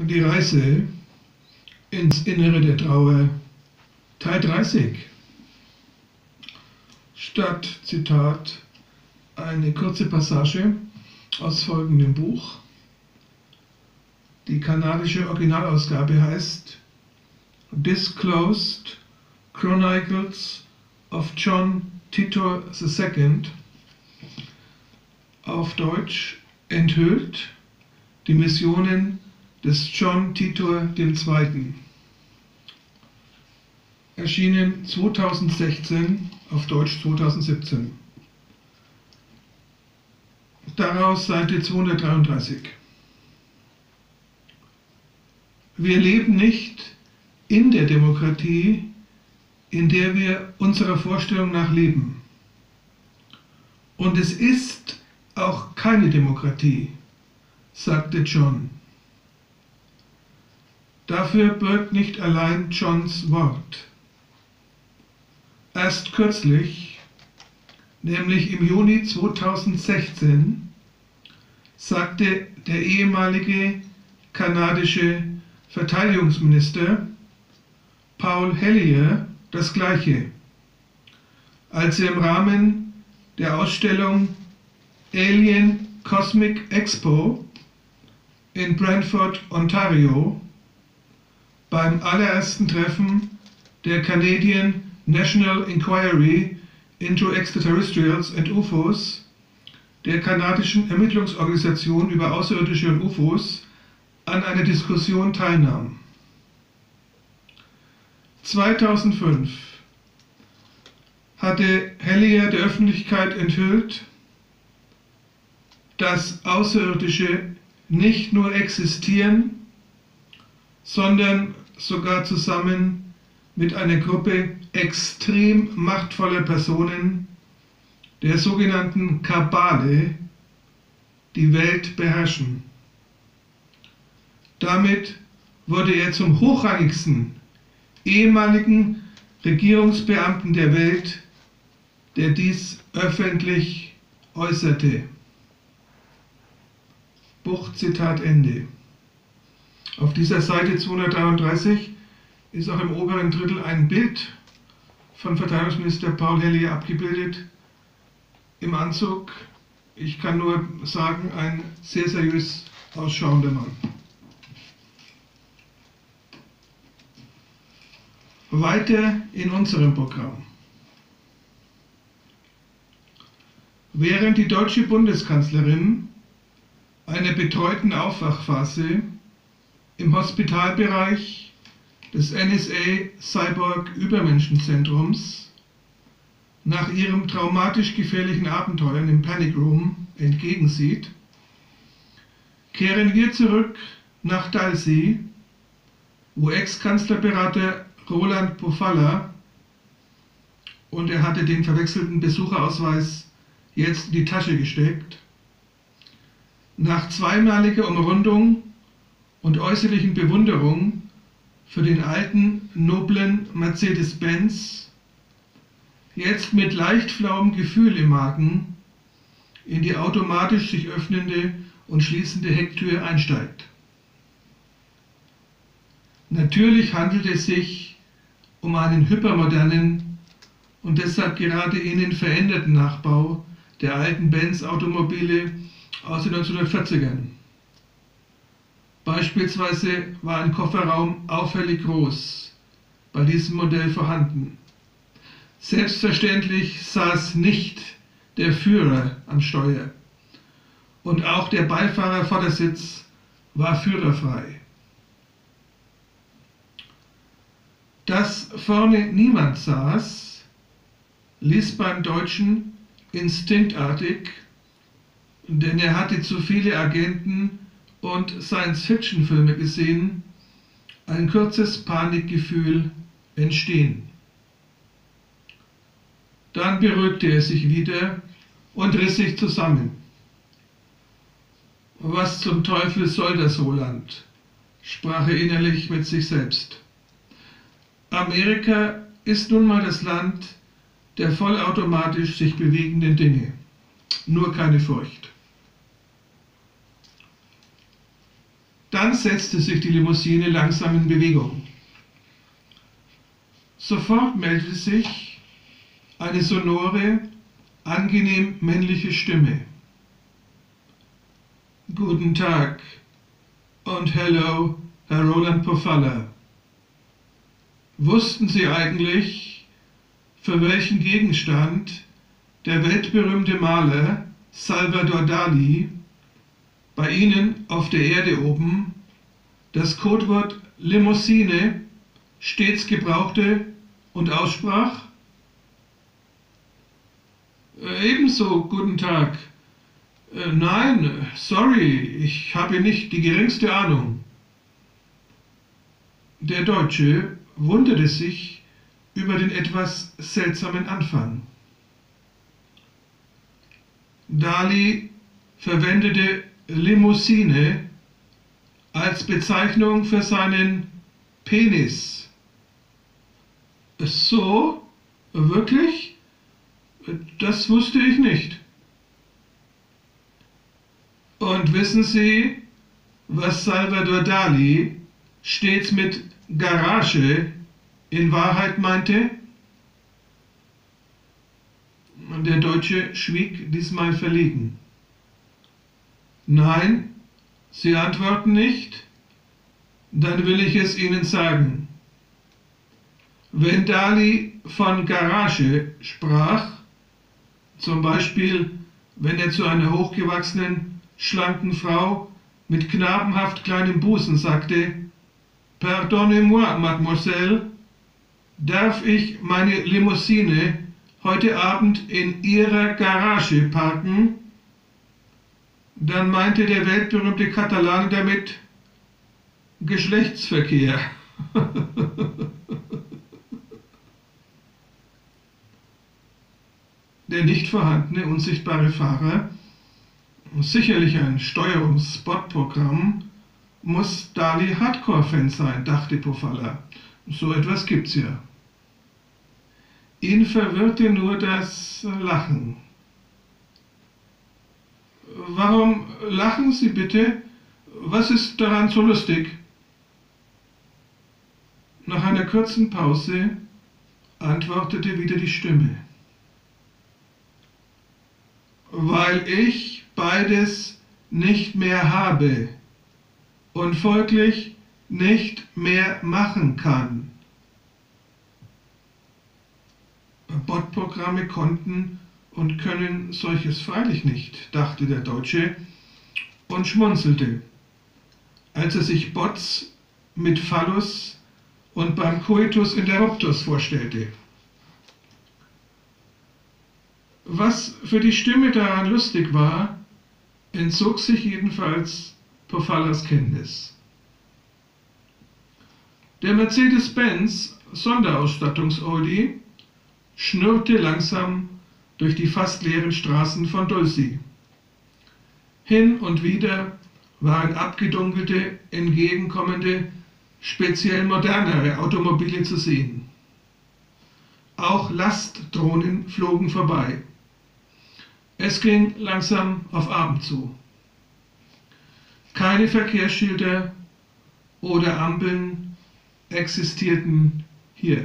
Die Reise ins Innere der Trauer, Teil 30. Statt Zitat eine kurze Passage aus folgendem Buch. Die kanadische Originalausgabe heißt Disclosed Chronicles of John Titor II. Auf Deutsch enthüllt die Missionen des John Titor II. Erschienen 2016, auf Deutsch 2017. Daraus Seite 233. Wir leben nicht in der Demokratie, in der wir unserer Vorstellung nach leben. Und es ist auch keine Demokratie, sagte John. Dafür bürgt nicht allein Johns Wort. Erst kürzlich, nämlich im Juni 2016, sagte der ehemalige kanadische Verteidigungsminister Paul Hellyer das Gleiche, als er im Rahmen der Ausstellung Alien Cosmic Expo in Brantford, Ontario, beim allerersten Treffen der Canadian National Inquiry into Extraterrestrials and UFOs, der kanadischen Ermittlungsorganisation über Außerirdische und UFOs, an einer Diskussion teilnahm. 2005 hatte Hellyer der Öffentlichkeit enthüllt, dass Außerirdische nicht nur existieren, sondern sogar zusammen mit einer Gruppe extrem machtvoller Personen, der sogenannten Kabale, die Welt beherrschen. Damit wurde er zum hochrangigsten ehemaligen Regierungsbeamten der Welt, der dies öffentlich äußerte. Buch, Zitat Ende. Auf dieser Seite 233 ist auch im oberen Drittel ein Bild von Verteidigungsminister Paul Hellyer abgebildet, im Anzug. Ich kann nur sagen, ein sehr seriös ausschauender Mann. Weiter in unserem Programm. Während die deutsche Bundeskanzlerin einer betreuten Aufwachphase im Hospitalbereich des NSA Cyborg Übermenschenzentrums nach ihrem traumatisch gefährlichen Abenteuern im Panic Room entgegensieht, kehren wir zurück nach Dalsy, wo Ex-Kanzlerberater Roland Pofalla, und er hatte den verwechselten Besucherausweis jetzt in die Tasche gesteckt, nach zweimaliger Umrundung und äußerlichen Bewunderung für den alten, noblen Mercedes-Benz jetzt mit leicht flauem Gefühl im Magen in die automatisch sich öffnende und schließende Hecktür einsteigt. Natürlich handelt es sich um einen hypermodernen und deshalb gerade innen veränderten Nachbau der alten Benz-Automobile aus den 1940ern. Beispielsweise war ein Kofferraum auffällig groß bei diesem Modell vorhanden. Selbstverständlich saß nicht der Führer am Steuer und auch der Beifahrervordersitz war führerfrei. Dass vorne niemand saß, ließ beim Deutschen instinktartig, denn er hatte zu viele Agenten und Science-Fiction-Filme gesehen, ein kurzes Panikgefühl entstehen. Dann beruhigte er sich wieder und riss sich zusammen. Was zum Teufel soll das, Roland? Sprach er innerlich mit sich selbst. Amerika ist nun mal das Land der vollautomatisch sich bewegenden Dinge. Nur keine Furcht. Dann setzte sich die Limousine langsam in Bewegung. Sofort meldete sich eine sonore, angenehm männliche Stimme. Guten Tag und hello, Herr Roland Pofalla. Wussten Sie eigentlich, für welchen Gegenstand der weltberühmte Maler Salvador Dali bei Ihnen auf der Erde oben das Codewort Limousine stets gebrauchte und aussprach? Ebenso, guten Tag. Nein, sorry, ich habe nicht die geringste Ahnung. Der Deutsche wunderte sich über den etwas seltsamen Anfang. Dali verwendete Limousine als Bezeichnung für seinen Penis. So? Wirklich? Das wusste ich nicht. Und wissen Sie, was Salvador Dali stets mit Garage in Wahrheit meinte? Der Deutsche schwieg diesmal verlegen. Nein, Sie antworten nicht? Dann will ich es Ihnen sagen. Wenn Dali von Garage sprach, zum Beispiel, wenn er zu einer hochgewachsenen, schlanken Frau mit knabenhaft kleinem Busen sagte, Pardonnez-moi, Mademoiselle, darf ich meine Limousine heute Abend in Ihrer Garage parken? Dann meinte der weltberühmte Katalan damit Geschlechtsverkehr. Der nicht vorhandene unsichtbare Fahrer, sicherlich ein Steuerungs-Spot-Programm, muss Dali Hardcore-Fan sein, dachte Pofalla. So etwas gibt's ja. Ihn verwirrte nur das Lachen. Warum lachen Sie bitte? Was ist daran so lustig? Nach einer kurzen Pause antwortete wieder die Stimme. Weil ich beides nicht mehr habe und folglich nicht mehr machen kann. Botprogramme konnten und können solches freilich nicht, dachte der Deutsche und schmunzelte, als er sich Bots mit Phallus und beim Coitus interruptus vorstellte. Was für die Stimme daran lustig war, entzog sich jedenfalls Pofallas Kenntnis. Der Mercedes-Benz Sonderausstattungs-Oldie schnurrte langsam durch die fast leeren Straßen von Dulci. Hin und wieder waren abgedunkelte, entgegenkommende, speziell modernere Automobile zu sehen. Auch Lastdrohnen flogen vorbei. Es ging langsam auf Abend zu. Keine Verkehrsschilder oder Ampeln existierten hier.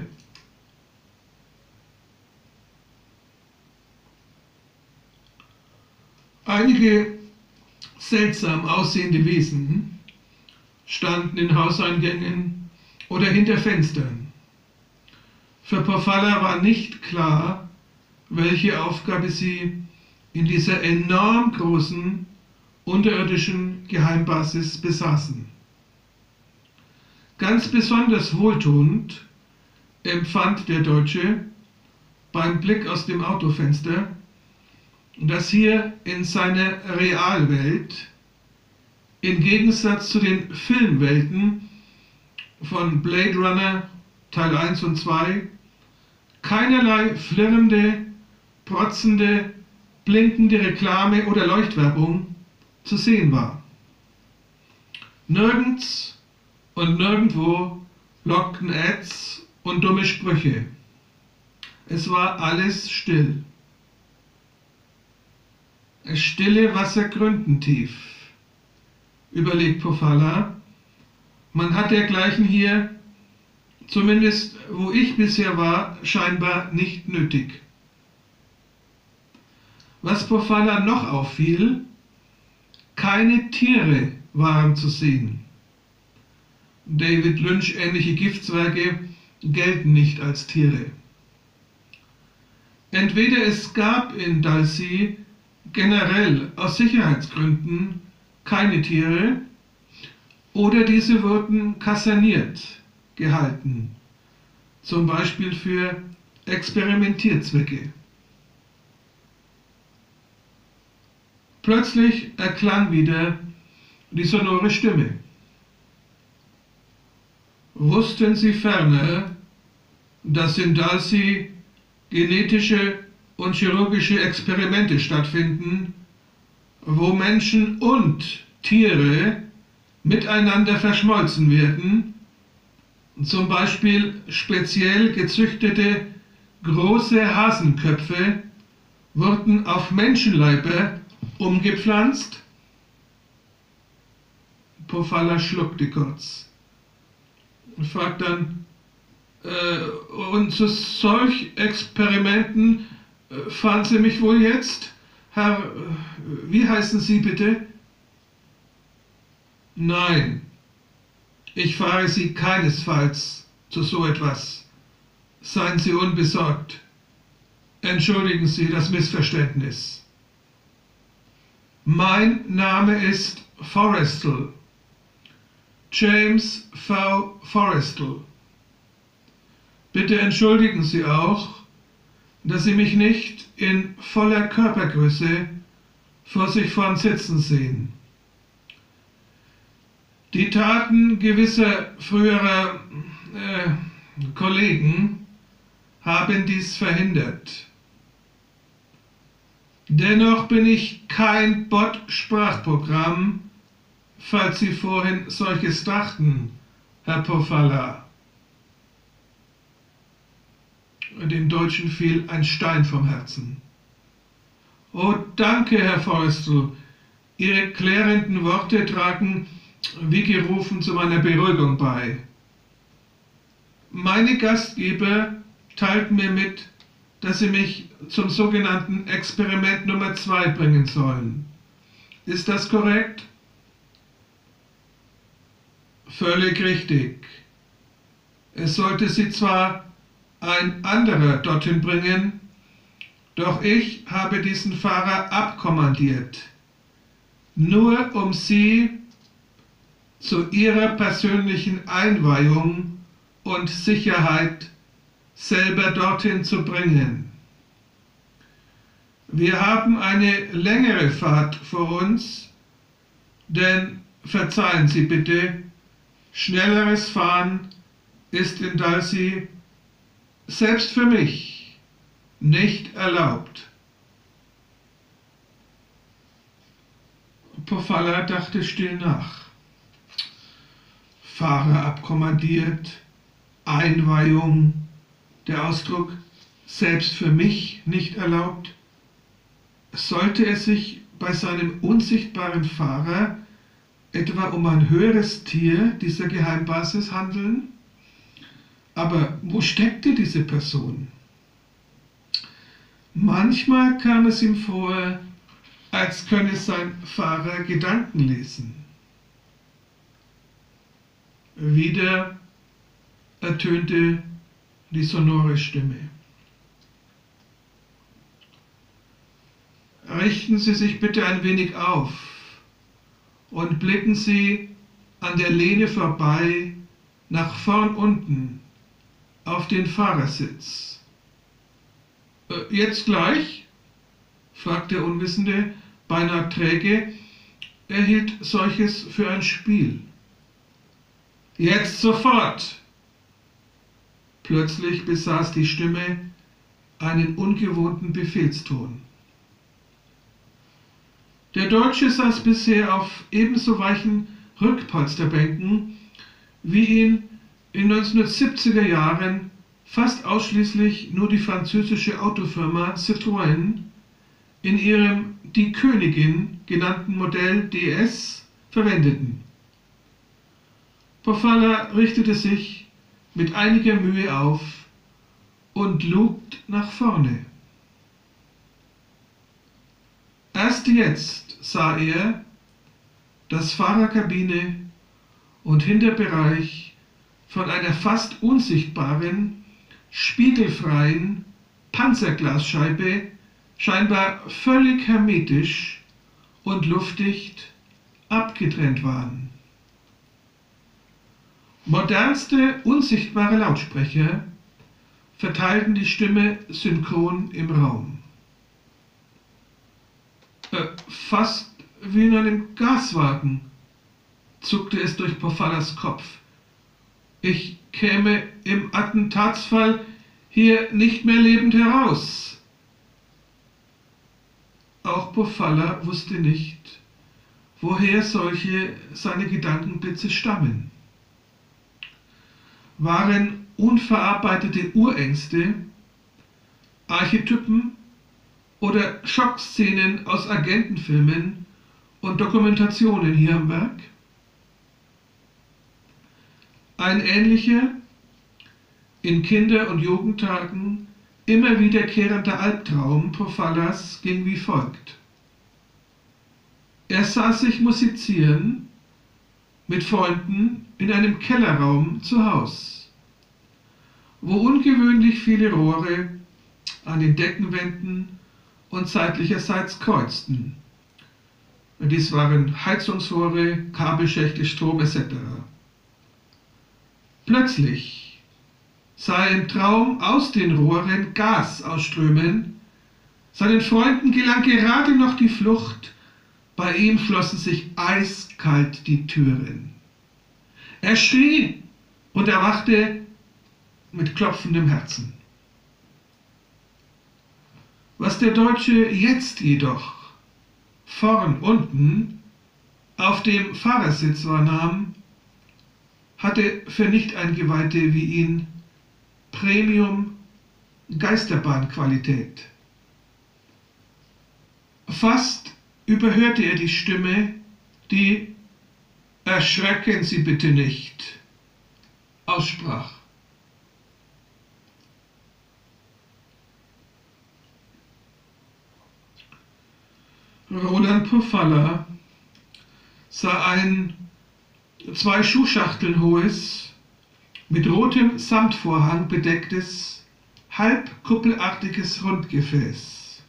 Einige seltsam aussehende Wesen standen in Hauseingängen oder hinter Fenstern. Für Pofalla war nicht klar, welche Aufgabe sie in dieser enorm großen unterirdischen Geheimbasis besaßen. Ganz besonders wohltuend empfand der Deutsche beim Blick aus dem Autofenster, dass hier in seiner Realwelt im Gegensatz zu den Filmwelten von Blade Runner Teil 1 und 2 keinerlei flirrende, protzende, blinkende Reklame oder Leuchtwerbung zu sehen war. Nirgends und nirgendwo lockten Ads und dumme Sprüche. Es war alles still. Stille Wasser gründentief, überlegt Pofalla Man hat dergleichen hier, zumindest wo ich bisher war, scheinbar nicht nötig. Was Pofalla noch auffiel: keine Tiere waren zu sehen. David Lynch ähnliche Giftswerke gelten nicht als Tiere. Entweder es gab in Dulcie generell aus Sicherheitsgründen keine Tiere, oder diese wurden kaserniert gehalten, zum Beispiel für Experimentierzwecke. Plötzlich erklang wieder die sonore Stimme. Wussten Sie ferner, dass in Dulcie genetische und chirurgische Experimente stattfinden, wo Menschen und Tiere miteinander verschmolzen werden, zum Beispiel speziell gezüchtete große Hasenköpfe wurden auf Menschenleiber umgepflanzt? Pofalla schluckte kurz und fragt dann, und zu solch Experimenten fahren Sie mich wohl jetzt? Herr, wie heißen Sie bitte? Nein, ich fahre Sie keinesfalls zu so etwas. Seien Sie unbesorgt. Entschuldigen Sie das Missverständnis. Mein Name ist Forrestal. James V. Forrestal. Bitte entschuldigen Sie auch, dass Sie mich nicht in voller Körpergröße vor sich vorn sitzen sehen. Die Taten gewisser früherer Kollegen haben dies verhindert. Dennoch bin ich kein Bot-Sprachprogramm, falls Sie vorhin solches dachten, Herr Pofalla. Dem Deutschen fiel ein Stein vom Herzen. Oh, danke, Herr Forrestal. Ihre klärenden Worte tragen wie gerufen zu meiner Beruhigung bei. Meine Gastgeber teilten mir mit, dass sie mich zum sogenannten Experiment Nummer 2 bringen sollen. Ist das korrekt? Völlig richtig. Es sollte sie zwar ein anderer dorthin bringen, doch ich habe diesen Fahrer abkommandiert, nur um sie zu ihrer persönlichen Einweihung und Sicherheit selber dorthin zu bringen. Wir haben eine längere Fahrt vor uns, denn verzeihen Sie bitte, schnelleres Fahren ist in Dulcie selbst für mich nicht erlaubt. Pofalla dachte still nach. Fahrer abkommandiert, Einweihung, der Ausdruck selbst für mich nicht erlaubt. Sollte es sich bei seinem unsichtbaren Fahrer etwa um ein höheres Tier dieser Geheimbasis handeln? Aber wo steckte diese Person? Manchmal kam es ihm vor, als könne sein Fahrer Gedanken lesen. Wieder ertönte die sonore Stimme. Richten Sie sich bitte ein wenig auf und blicken Sie an der Lehne vorbei nach vorn unten auf den Fahrersitz. Jetzt gleich? Fragt der Unwissende, beinahe träge. Er hielt solches für ein Spiel. Jetzt sofort! Plötzlich besaß die Stimme einen ungewohnten Befehlston. Der Deutsche saß bisher auf ebenso weichen Rückpolsterbänken, wie ihn in 1970er Jahren fast ausschließlich nur die französische Autofirma Citroën in ihrem Die Königin genannten Modell DS verwendeten. Pofalla richtete sich mit einiger Mühe auf und lugt nach vorne. Erst jetzt sah er, dass Fahrerkabine und Hinterbereich von einer fast unsichtbaren, spiegelfreien Panzerglasscheibe scheinbar völlig hermetisch und luftdicht abgetrennt waren. Modernste unsichtbare Lautsprecher verteilten die Stimme synchron im Raum. Fast wie in einem Gaswagen, zuckte es durch Pofallas Kopf. Ich käme im Attentatsfall hier nicht mehr lebend heraus. Auch Pofalla wusste nicht, woher solche seine Gedankenblitze stammen. Waren unverarbeitete Urängste, Archetypen oder Schockszenen aus Agentenfilmen und Dokumentationen hier am Werk? Ein ähnlicher, in Kinder- und Jugendtagen immer wiederkehrender Albtraum Pofallas ging wie folgt. Er sah sich musizieren mit Freunden in einem Kellerraum zu Haus, wo ungewöhnlich viele Rohre an den Deckenwänden und seitlicherseits kreuzten. Dies waren Heizungsrohre, Kabelschächte, Strom etc. Plötzlich sah er im Traum aus den Rohren Gas ausströmen. Seinen Freunden gelang gerade noch die Flucht. Bei ihm schlossen sich eiskalt die Türen. Er schrie und erwachte mit klopfendem Herzen. Was der Deutsche jetzt jedoch vorn unten auf dem Fahrersitz wahrnahm, hatte für Nicht-Eingeweihte wie ihn Premium-Geisterbahnqualität. Fast überhörte er die Stimme, die »Erschrecken Sie bitte nicht« aussprach. Roland Pofalla sah ein 2 Schuhschachteln hohes, mit rotem Samtvorhang bedecktes, halbkuppelartiges Rundgefäß.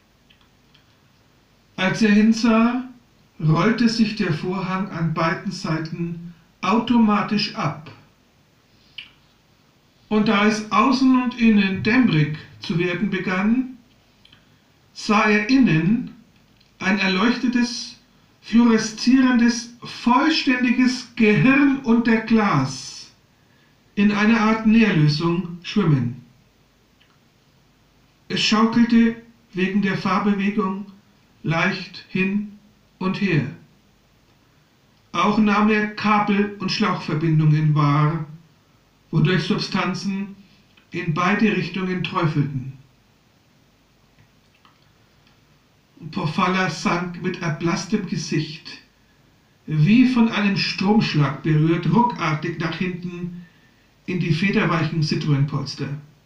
Als er hinsah, rollte sich der Vorhang an beiden Seiten automatisch ab. Und da es außen und innen dämmerig zu werden begann, sah er innen ein erleuchtetes, fluoreszierendes, vollständiges Gehirn unter Glas in einer Art Nährlösung schwimmen. Es schaukelte wegen der Fahrbewegung leicht hin und her. Auch nahm er Kabel- und Schlauchverbindungen wahr, wodurch Substanzen in beide Richtungen träufelten. Pofalla sank mit erblasstem Gesicht, wie von einem Stromschlag berührt, ruckartig nach hinten in die federweichen Citroën-Polster.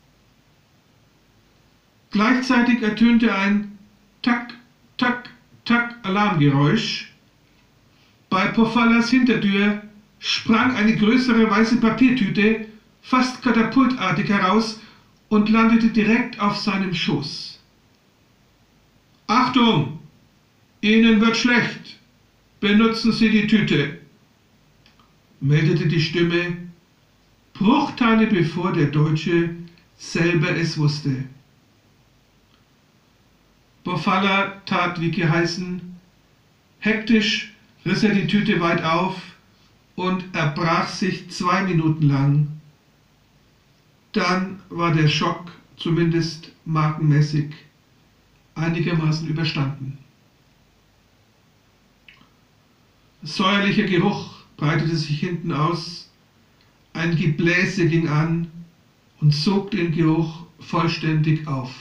Gleichzeitig ertönte ein Tack, Tack, Tack Alarmgeräusch. Bei Pofallas Hintertür sprang eine größere weiße Papiertüte fast katapultartig heraus und landete direkt auf seinem Schoß. »Achtung! Ihnen wird schlecht! Benutzen Sie die Tüte!« meldete die Stimme, Bruchteile bevor der Deutsche selber es wusste. Pofalla tat wie geheißen. Hektisch riss er die Tüte weit auf und erbrach sich 2 Minuten lang. Dann war der Schock, zumindest markenmäßig, einigermaßen überstanden. Säuerlicher Geruch breitete sich hinten aus, ein Gebläse ging an und sog den Geruch vollständig auf.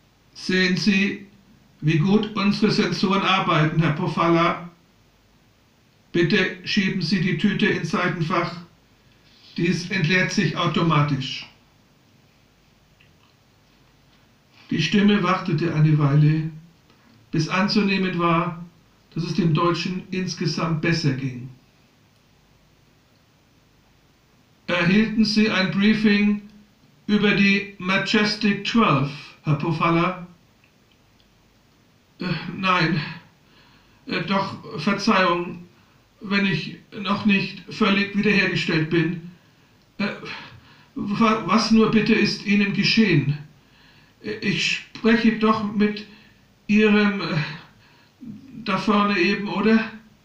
Sehen Sie, wie gut unsere Sensoren arbeiten, Herr Pofalla, Bitte schieben Sie die Tüte ins Seitenfach. Dies entleert sich automatisch. Die Stimme wartete eine Weile, bis anzunehmen war, dass es dem Deutschen insgesamt besser ging. Erhielten Sie ein Briefing über die Majestic 12, Herr Pofalla? Nein, doch Verzeihung, wenn ich noch nicht völlig wiederhergestellt bin. Was nur bitte ist Ihnen geschehen? Ich spreche doch mit Ihrem da vorne eben, oder?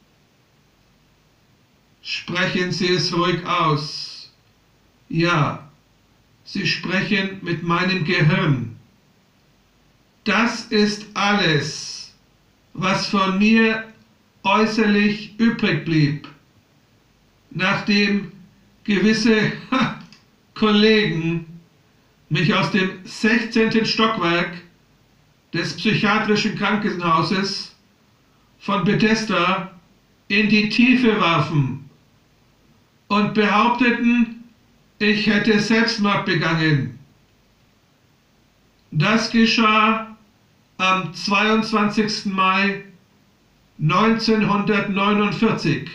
Sprechen Sie es ruhig aus. Ja, Sie sprechen mit meinem Gehirn. Das ist alles, was von mir äußerlich übrig blieb, nachdem gewisse Kollegen mich aus dem 16. Stockwerk des psychiatrischen Krankenhauses von Bethesda in die Tiefe warfen und behaupteten, ich hätte Selbstmord begangen. Das geschah am 22. Mai 1949.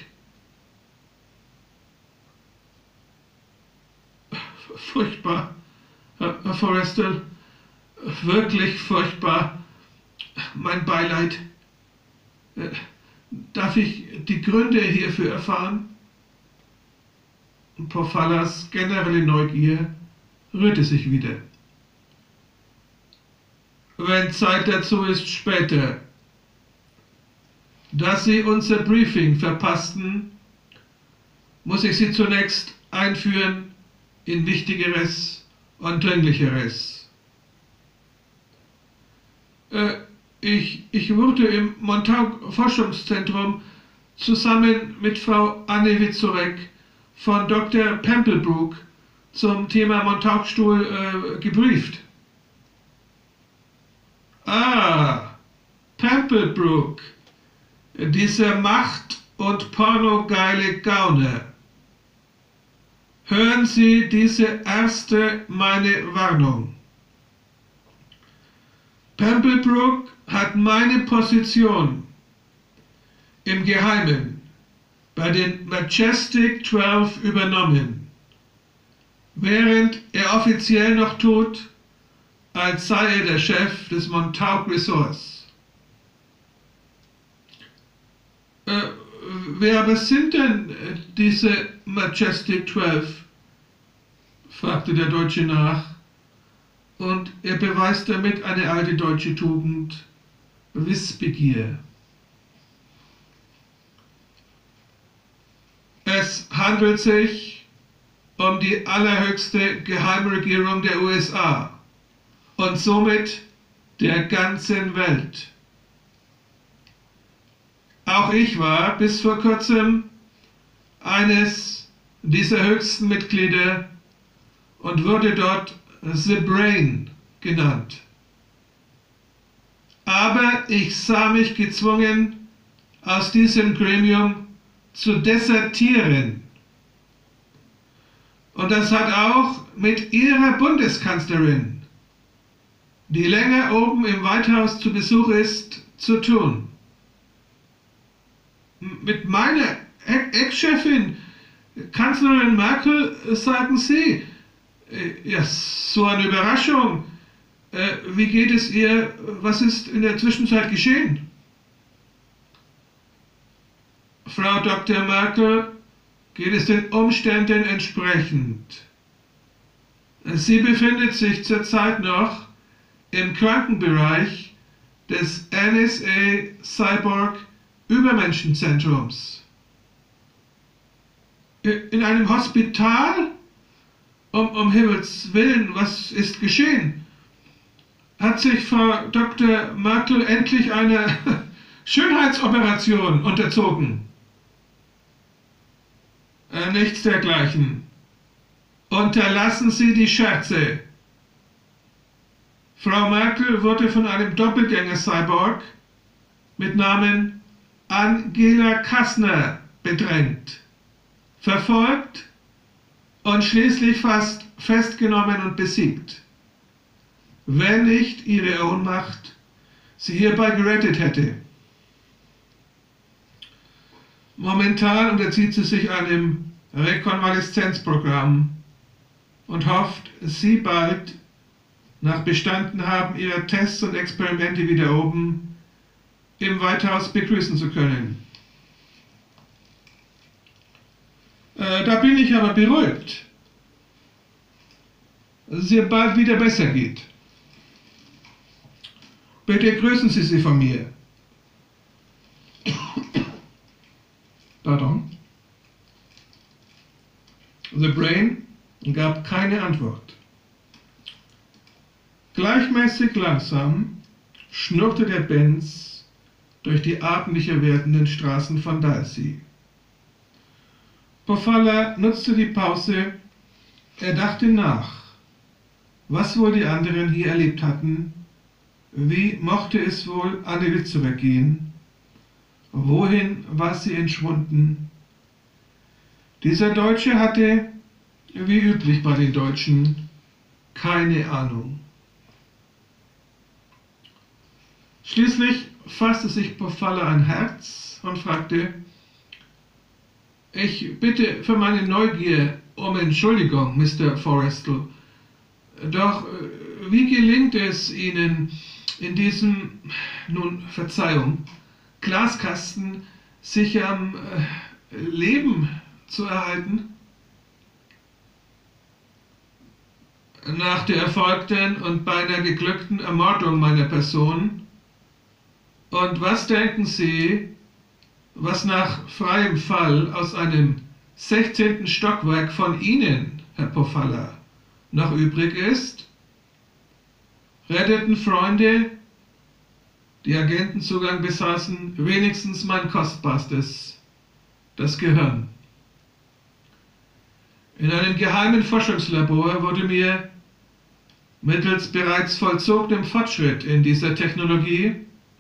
Furchtbar, Herr Forrestal, wirklich furchtbar. Mein Beileid. Darf ich die Gründe hierfür erfahren? Pofallas generelle Neugier rührte sich wieder. Wenn Zeit dazu ist, später. Da Sie unser Briefing verpassten, muss ich Sie zunächst einführen in Wichtigeres und Dringlicheres. Ich wurde im Montauk-Forschungszentrum zusammen mit Frau Anne Witzorek von Dr. Pemplebrook zum Thema Montaukstuhl gebrieft. Ah, Pemplebrook, dieser Macht- und pornogeile Gauner. Hören Sie diese erste meine Warnung. Pemplebrook hat meine Position im Geheimen bei den Majestic 12 übernommen, während er offiziell noch tut, als sei er der Chef des Montauk Resorts. Wer aber sind denn diese Majestic 12? Fragte der Deutsche nach, und er beweist damit eine alte deutsche Tugend, Wissbegier. Es handelt sich um die allerhöchste Geheimregierung der USA und somit der ganzen Welt. Auch ich war bis vor kurzem eines dieser höchsten Mitglieder und wurde dort The Brain genannt. Aber ich sah mich gezwungen, aus diesem Gremium zu desertieren. Und das hat auch mit Ihrer Bundeskanzlerin, die länger oben im White House zu Besuch ist, zu tun. Mit meiner Ex-Chefin, Kanzlerin Merkel, sagen Sie, ja, so eine Überraschung. Wie geht es ihr? Was ist in der Zwischenzeit geschehen? Frau Dr. Merkel geht es den Umständen entsprechend. Sie befindet sich zurzeit noch im Krankenbereich des NSA Cyborg Übermenschenzentrums. In einem Hospital? Um Himmels Willen, was ist geschehen? Hat sich Frau Dr. Merkel endlich einer Schönheitsoperation unterzogen? Nichts dergleichen. Unterlassen Sie die Scherze. Frau Merkel wurde von einem Doppelgänger-Cyborg mit Namen Angela Kastner bedrängt, verfolgt und schließlich fast festgenommen und besiegt, wenn nicht ihre Ohnmacht sie hierbei gerettet hätte. Momentan unterzieht sie sich einem Rekonvaleszenzprogramm und hofft, sie bald nach Bestandenhaben ihrer Tests und Experimente wieder oben im White House begrüßen zu können. Da bin ich aber beruhigt, dass es ihr bald wieder besser geht. Bitte grüßen Sie sie von mir. Pardon. The Brain gab keine Antwort. Gleichmäßig langsam schnurrte der Benz durch die abendlicher werdenden Straßen von Dalsey. Pofalla nutzte die Pause, er dachte nach, was wohl die anderen hier erlebt hatten, wie mochte es wohl Anne Witzower gehen, wohin war sie entschwunden. Dieser Deutsche hatte, wie üblich bei den Deutschen, keine Ahnung. Schließlich fasste sich Pofalla ein Herz und fragte, ich bitte für meine Neugier um Entschuldigung, Mr. Forrestal, doch wie gelingt es Ihnen in diesem, nun Verzeihung, Glaskasten sich am Leben zu erhalten? Nach der erfolgten und beinahe geglückten Ermordung meiner Person. Und was denken Sie, was nach freiem Fall aus einem 16. Stockwerk von Ihnen, Herr Pofalla, noch übrig ist? Retteten Freunde, die Agentenzugang besaßen, wenigstens mein Kostbarstes, das Gehirn. In einem geheimen Forschungslabor wurde mir mittels bereits vollzogenem Fortschritt in dieser Technologie,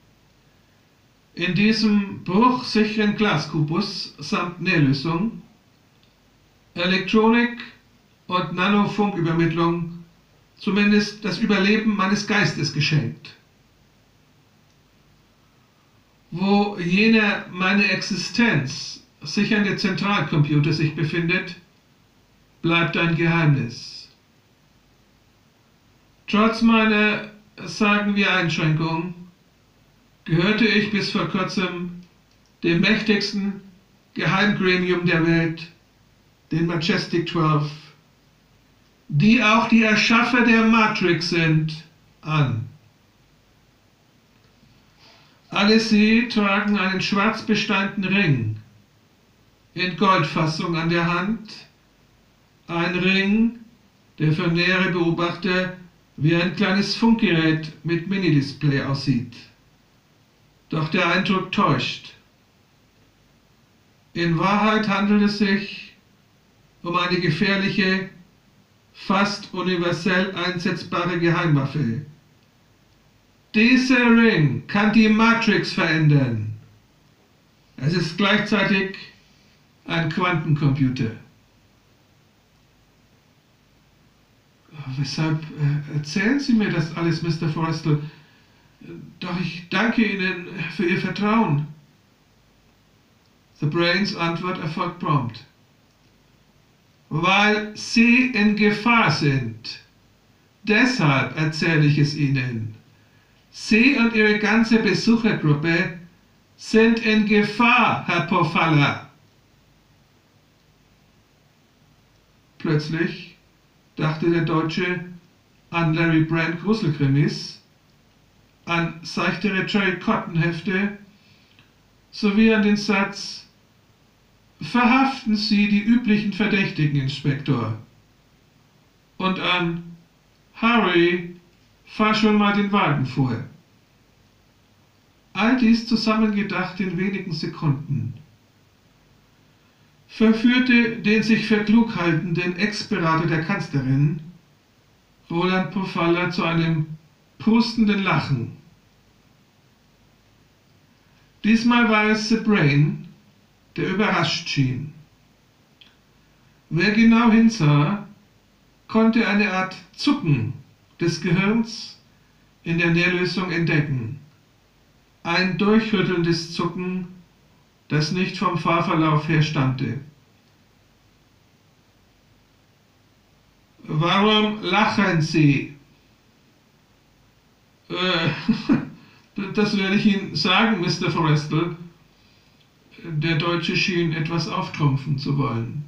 in diesem bruchsicheren Glaskubus samt Nährlösung, Elektronik und Nanofunkübermittlung zumindest das Überleben meines Geistes geschenkt. Wo jener meine Existenz sichernde Zentralcomputer sich befindet, bleibt ein Geheimnis. Trotz meiner, sagen wir, Einschränkung, gehörte ich bis vor kurzem dem mächtigsten Geheimgremium der Welt, den Majestic 12, die auch die Erschaffer der Matrix sind, an. Alle sie tragen einen schwarz besteinten Ring in Goldfassung an der Hand, ein Ring, der für nähere Beobachter wie ein kleines Funkgerät mit Minidisplay aussieht. Doch der Eindruck täuscht. In Wahrheit handelt es sich um eine gefährliche, fast universell einsetzbare Geheimwaffe. Dieser Ring kann die Matrix verändern. Es ist gleichzeitig ein Quantencomputer. Weshalb erzählen Sie mir das alles, Mr. Forrestal? Doch ich danke Ihnen für Ihr Vertrauen. The Brains Antwort erfolgt prompt. Weil Sie in Gefahr sind. Deshalb erzähle ich es Ihnen. Sie und Ihre ganze Besuchergruppe sind in Gefahr, Herr Pofalla. Plötzlich dachte der Deutsche an Larry Brand Gruselkrimis, an seichtere Jerry Cotton Hefte sowie an den Satz: Verhaften Sie die üblichen Verdächtigen, Inspektor. Und an Harry, fahr schon mal den Wagen vor. All dies zusammengedacht in wenigen Sekunden verführte den sich für klug haltenden Ex-Berater der Kanzlerin, Roland Pofalla, zu einem prustenden Lachen. Diesmal war es The Brain, der überrascht schien. Wer genau hinsah, konnte eine Art Zucken des Gehirns in der Nährlösung entdecken. Ein durchrüttelndes Zucken, das nicht vom Fahrverlauf her stammte. Warum lachen Sie? Das werde ich Ihnen sagen, Mr. Forrestal. Der Deutsche schien etwas auftrumpfen zu wollen.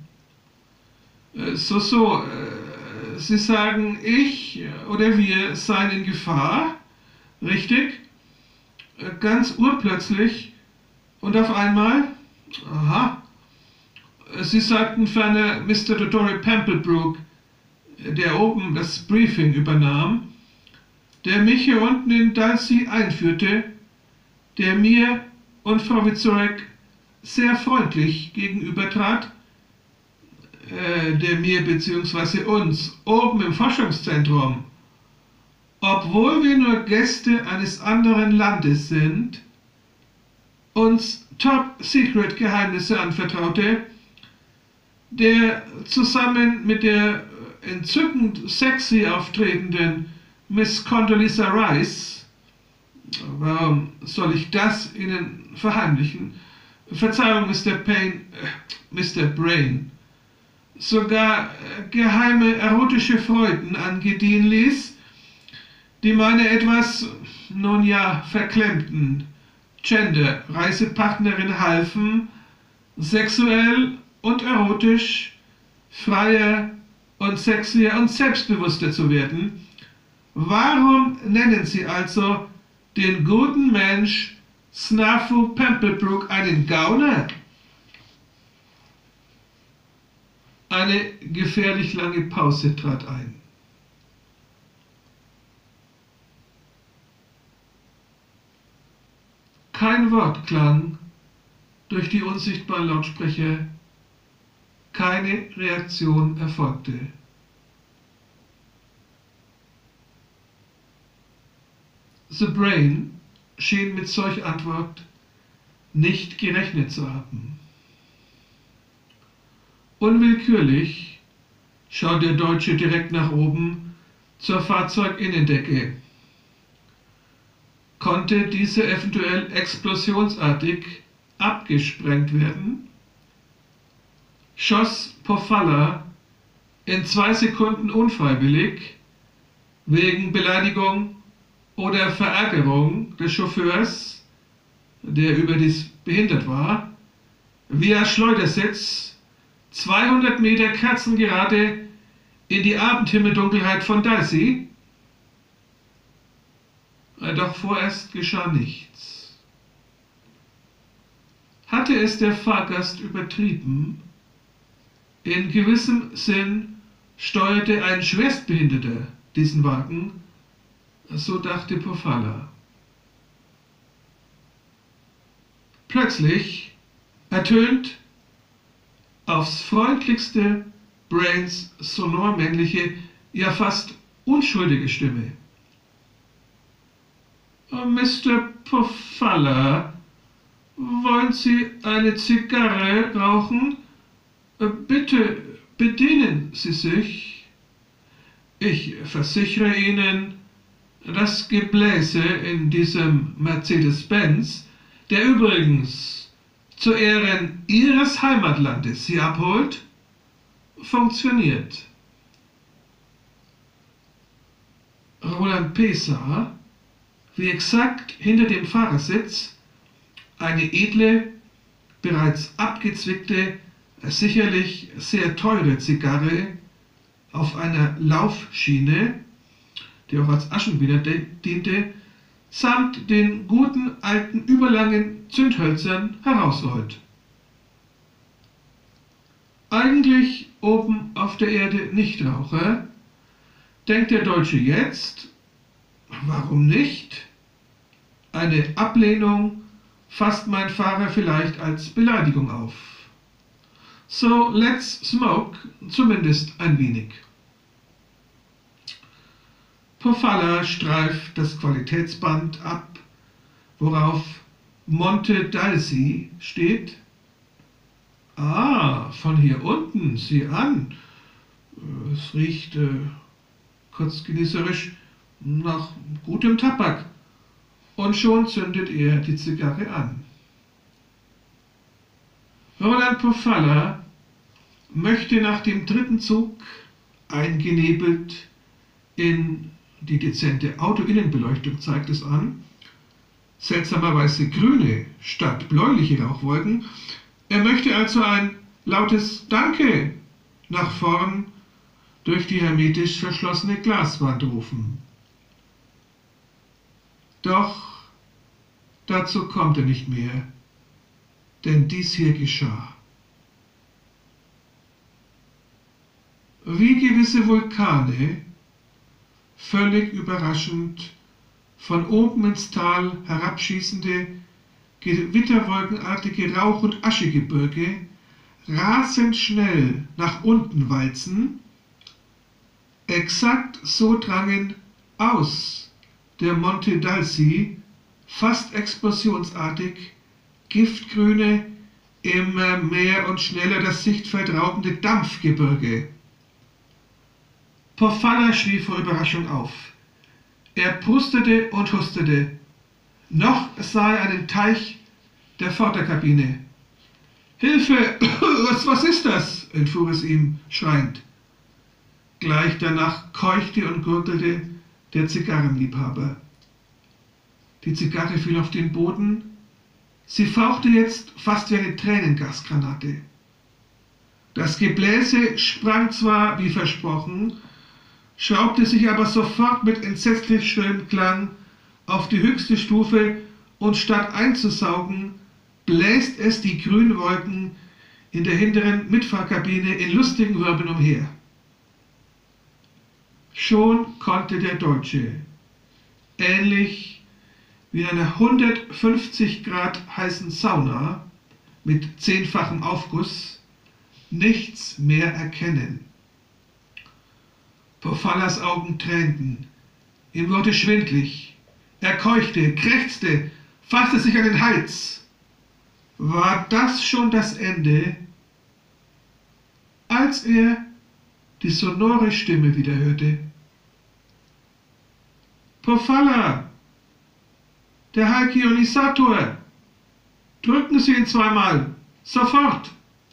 Sie sagen, ich oder wir seien in Gefahr, richtig? Ganz urplötzlich und auf einmal? Aha. Sie sagten ferner Mr. Dodory Pamplebrook, der oben das Briefing übernahm, der mich hier unten in Dulcie einführte, der mir und Frau Wieczorek sehr freundlich gegenübertrat, der mir bzw. uns oben im Forschungszentrum, obwohl wir nur Gäste eines anderen Landes sind, uns Top-Secret-Geheimnisse anvertraute, der zusammen mit der entzückend sexy auftretenden Miss Condoleezza Rice, warum soll ich das Ihnen verheimlichen? Verzeihung, Mr. Brain, sogar geheime erotische Freuden angedient ließ, die meine etwas, nun ja, verklemmten Gender-Reisepartnerin halfen, sexuell und erotisch freier und sexier und selbstbewusster zu werden. Warum nennen Sie also den guten Mensch Snafu Pamplebrook einen Gauner? Eine gefährlich lange Pause trat ein. Kein Wort klang durch die unsichtbaren Lautsprecher, keine Reaktion erfolgte. The Brain schien mit solch Antwort nicht gerechnet zu haben. Unwillkürlich schaut der Deutsche direkt nach oben zur Fahrzeuginnendecke. Konnte diese eventuell explosionsartig abgesprengt werden? Schoss Pofalla in 2 Sekunden unfreiwillig wegen Beleidigung oder Verärgerung des Chauffeurs, der überdies behindert war, via Schleudersitz 200 Meter kerzengerade in die Abendhimmeldunkelheit von Dulcie? Doch vorerst geschah nichts. Hatte es der Fahrgast übertrieben? In gewissem Sinn steuerte ein Schwerstbehinderter diesen Wagen, so dachte Pofalla. Plötzlich ertönt aufs freundlichste Brains sonor männliche, ja fast unschuldige Stimme. Mr. Pofalla, wollen Sie eine Zigarre rauchen? Bitte bedienen Sie sich. Ich versichere Ihnen, das Gebläse in diesem Mercedes-Benz, der übrigens zu Ehren Ihres Heimatlandes Sie abholt, funktioniert. Roland P. sah, wie exakt hinter dem Fahrersitz eine edle, bereits abgezwickte, sicherlich sehr teure Zigarre auf einer Laufschiene, die auch als Aschenbecher diente, samt den guten alten überlangen Zündhölzern herausrollt. Eigentlich oben auf der Erde Nichtraucher, denkt der Deutsche jetzt, warum nicht? Eine Ablehnung fasst mein Fahrer vielleicht als Beleidigung auf. So let's smoke, zumindest ein wenig. Pofalla streift das Qualitätsband ab, worauf Monte Dulcie steht, Ah, von hier unten, sieh an. Es riecht kurz genießerisch nach gutem Tabak. Und schon zündet er die Zigarre an. Roland Pofalla möchte nach dem dritten Zug, eingenebelt in die dezente Autoinnenbeleuchtung, zeigt es an, seltsamerweise grüne statt bläuliche Rauchwolken. Er möchte also ein lautes Danke nach vorn durch die hermetisch verschlossene Glaswand rufen. Doch dazu kommt er nicht mehr, denn dies hier geschah. Wie gewisse Vulkane, völlig überraschend, von oben ins Tal herabschießende, gewitterwolkenartige Rauch- und Aschegebirge rasend schnell nach unten walzen, exakt so drangen aus der Monte Dalsi fast explosionsartig giftgrüne, immer mehr und schneller das Sichtfeld raubende Dampfgebirge. Pofalla schrie vor Überraschung auf. Er prustete und hustete. Noch sah er einen Teich der Vorderkabine. »Hilfe! Was ist das?« entfuhr es ihm, schreiend. Gleich danach keuchte und gurgelte der Zigarrenliebhaber. Die Zigarre fiel auf den Boden. Sie fauchte jetzt fast wie eine Tränengasgranate. Das Gebläse sprang zwar wie versprochen, schraubte sich aber sofort mit entsetzlich schrillem Klang auf die höchste Stufe und statt einzusaugen, bläst es die Grünwolken in der hinteren Mitfahrkabine in lustigen Wirbeln umher. Schon konnte der Deutsche, ähnlich wie in einer 150 Grad heißen Sauna mit 10-fachem Aufguss, nichts mehr erkennen. Pofallas Augen tränten, ihm wurde schwindlig, er keuchte, krächzte, fasste sich an den Hals. War das schon das Ende, als er die sonore Stimme wieder hörte? »Pofalla, der Halkionisator! Drücken Sie ihn zweimal! Sofort!«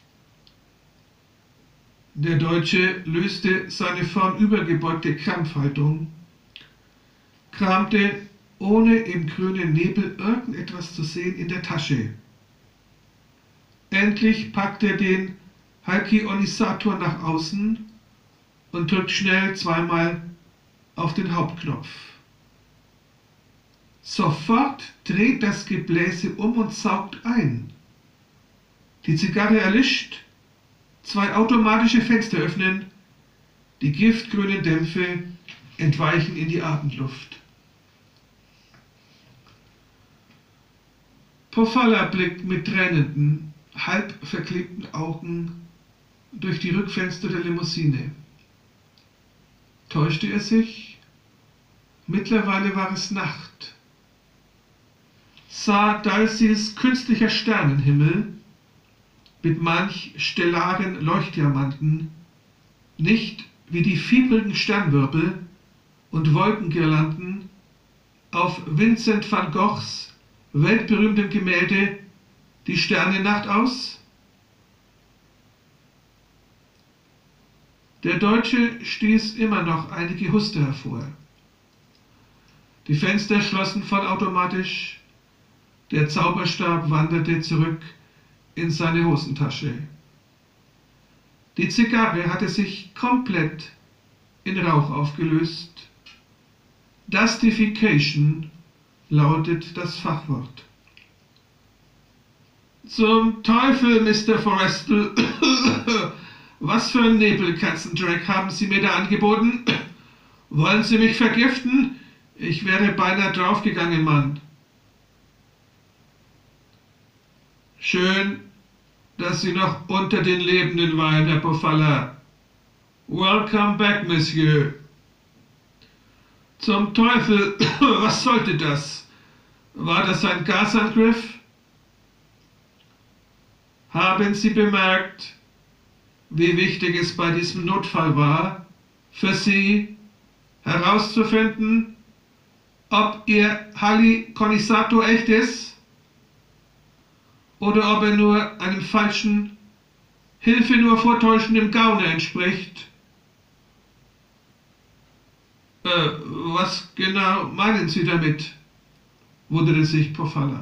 Der Deutsche löste seine vornübergebeugte Krampfhaltung, kramte, ohne im grünen Nebel irgendetwas zu sehen, in der Tasche. Endlich packt er den Halkionisator nach außen und drückt schnell zweimal auf den Hauptknopf. Sofort dreht das Gebläse um und saugt ein. Die Zigarre erlischt, 2 automatische Fenster öffnen, die giftgrünen Dämpfe entweichen in die Abendluft. Pofalla blickt mit tränenden, halb verklebten Augen durch die Rückfenster der Limousine. Täuschte er sich? Mittlerweile war es Nacht. Sah Dalsis künstlicher Sternenhimmel mit manch stellaren Leuchtdiamanten nicht wie die fiebrigen Sternwirbel und Wolkengirlanden auf Vincent van Goghs weltberühmtem Gemälde Die Sternennacht aus? Der Deutsche stieß immer noch einige Huster hervor. Die Fenster schlossen vollautomatisch, der Zauberstab wanderte zurück in seine Hosentasche. Die Zigarre hatte sich komplett in Rauch aufgelöst. Dustification lautet das Fachwort. Zum Teufel, Mr. Forrestal, was für ein Nebelkatzendreck haben Sie mir da angeboten? Wollen Sie mich vergiften? Ich wäre beinahe draufgegangen, Mann. Schön, dass Sie noch unter den Lebenden waren, Herr Pofalla. Welcome back, Monsieur. Zum Teufel, was sollte das? War das ein Gasangriff? Haben Sie bemerkt, wie wichtig es bei diesem Notfall war, für Sie herauszufinden, ob Ihr Hali-Konisator echt ist oder ob er nur einem falschen, Hilfe nur vortäuschenden Gauner entspricht? Was genau meinen Sie damit? Wunderte sich Pofalla.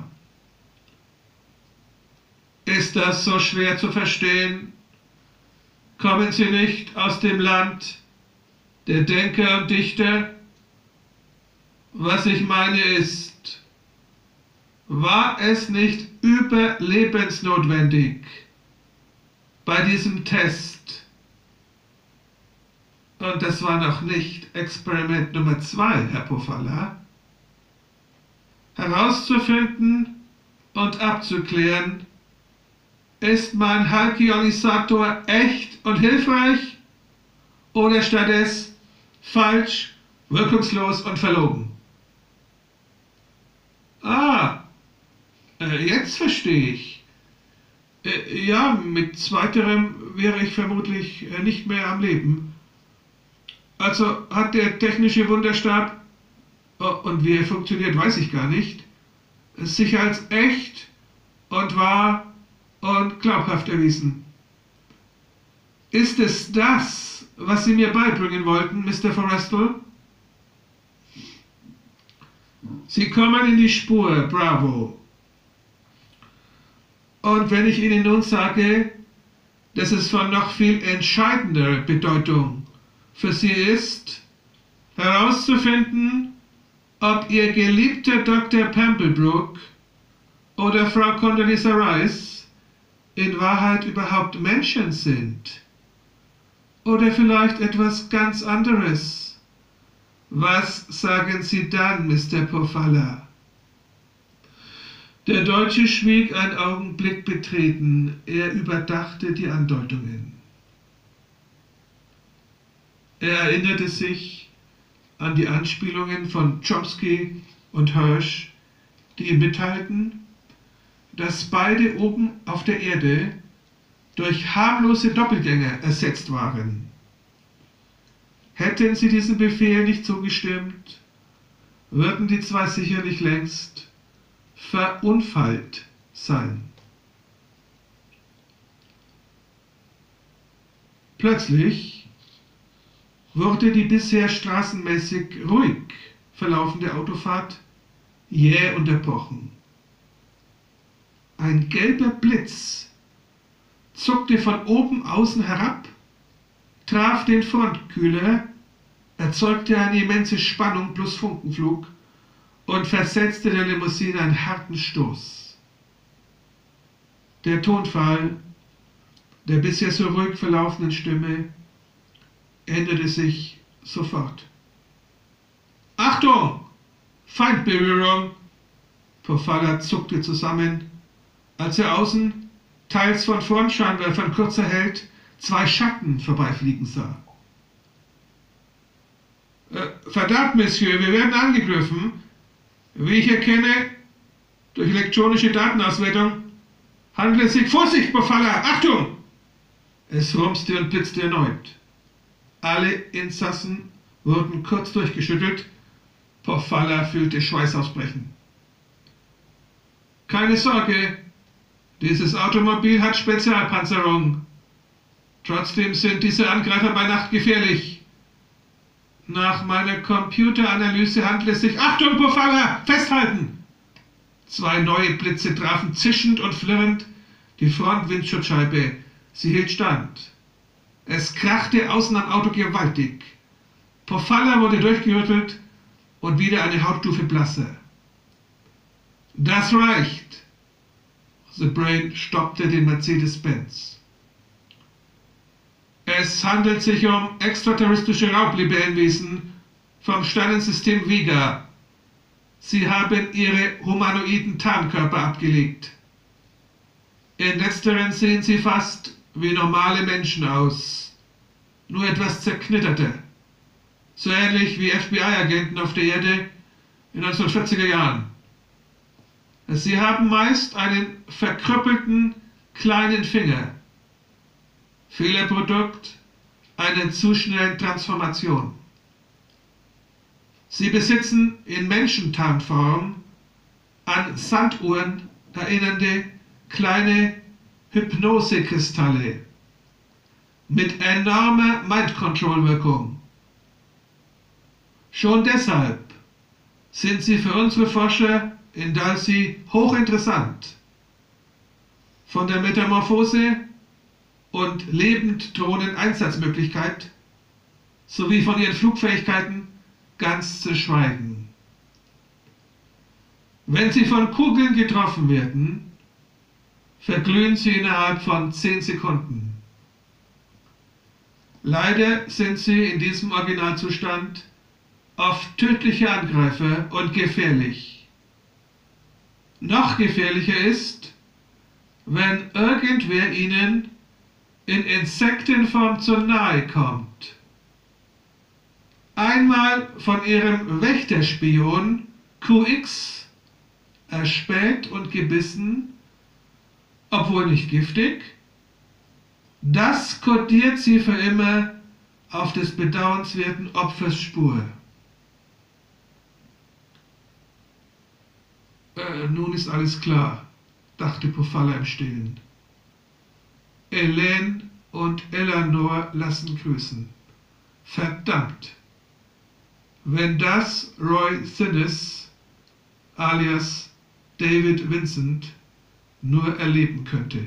Ist das so schwer zu verstehen? Kommen Sie nicht aus dem Land der Denker und Dichter? Was ich meine ist, war es nicht überlebensnotwendig bei diesem Test, und das war noch nicht Experiment Nummer 2, Herr Pofalla, herauszufinden und abzuklären, ist mein Hali-Konisator echt und hilfreich oder stattdessen falsch, wirkungslos und verlogen? Jetzt verstehe ich. Ja, mit zweiterem wäre ich vermutlich nicht mehr am Leben. Also hat der technische Wunderstab, und wie er funktioniert, weiß ich gar nicht, sich als echt und wahr und glaubhaft erwiesen. Ist es das, was Sie mir beibringen wollten, Mr. Forrestal? Sie kommen in die Spur, bravo. Und wenn ich Ihnen nun sage, dass es von noch viel entscheidender Bedeutung für Sie ist, herauszufinden, ob Ihr geliebter Dr. Pamplebrook oder Frau Condoleezza Rice in Wahrheit überhaupt Menschen sind. Oder vielleicht etwas ganz anderes. Was sagen Sie dann, Mr. Pofalla? Der Deutsche schwieg einen Augenblick betreten. Er überdachte die Andeutungen. Er erinnerte sich an die Anspielungen von Chomsky und Hirsch, die ihm mitteilten, dass beide oben auf der Erde durch harmlose Doppelgänger ersetzt waren. Hätten sie diesem Befehl nicht zugestimmt, würden die zwei sicherlich längst verunfallt sein. Plötzlich wurde die bisher straßenmäßig ruhig verlaufende Autofahrt jäh unterbrochen. Ein gelber Blitz zuckte von oben außen herab, traf den Frontkühler, erzeugte eine immense Spannung plus Funkenflug und versetzte der Limousine einen harten Stoß. Der Tonfall der bisher so ruhig verlaufenden Stimme änderte sich sofort. Achtung! Feindberührung! Pofalla zuckte zusammen, als er außen, teils von Frontscheinwerfern kurz erhellt, zwei Schatten vorbeifliegen sah. Verdammt, Monsieur, wir werden angegriffen. Wie ich erkenne, durch elektronische Datenauswertung, handelt es sich... Vorsicht, Pofalla! Achtung! Es rumste und blitzte erneut. Alle Insassen wurden kurz durchgeschüttelt. Pofalla fühlte Schweiß ausbrechen. Keine Sorge, dieses Automobil hat Spezialpanzerung. Trotzdem sind diese Angreifer bei Nacht gefährlich. Nach meiner Computeranalyse handelt es sich... Achtung, Pofalla! Festhalten! Zwei neue Blitze trafen zischend und flirrend die Frontwindschutzscheibe. Sie hielt stand. Es krachte außen am Auto gewaltig. Pofalla wurde durchgerüttelt und wieder eine Hautstufe blasser. Das reicht! The Brain stoppte den Mercedes-Benz. Es handelt sich um extraterrestrische Raublibellenwesen vom Sternensystem Vega. Sie haben ihre humanoiden Tarnkörper abgelegt. In letzteren sehen sie fast wie normale Menschen aus, nur etwas zerknitterter, so ähnlich wie FBI-Agenten auf der Erde in 1940er Jahren. Sie haben meist einen verkrüppelten, kleinen Finger. Fehlerprodukt einer zu schnellen Transformation. Sie besitzen in Menschentarnform an Sanduhren erinnernde kleine Hypnosekristalle mit enormer Mind-Control-Wirkung. Schon deshalb sind sie für unsere Forscher in Dulce hochinteressant. Von der Metamorphose und lebend drohenden Einsatzmöglichkeit sowie von ihren Flugfähigkeiten ganz zu schweigen. Wenn sie von Kugeln getroffen werden, verglühen sie innerhalb von 10 Sekunden. Leider sind sie in diesem Originalzustand oft tödliche Angreifer und gefährlich. Noch gefährlicher ist, wenn irgendwer ihnen in Insektenform zu nahe kommt. Einmal von ihrem Wächterspion QX erspäht und gebissen, obwohl nicht giftig, das kodiert sie für immer auf des bedauernswerten Opfers Spur. Nun ist alles klar, dachte Pofalla im Stillen. Elaine und Eleanor lassen grüßen. Verdammt! Wenn das Roy Thinnes alias David Vincent nur erleben könnte.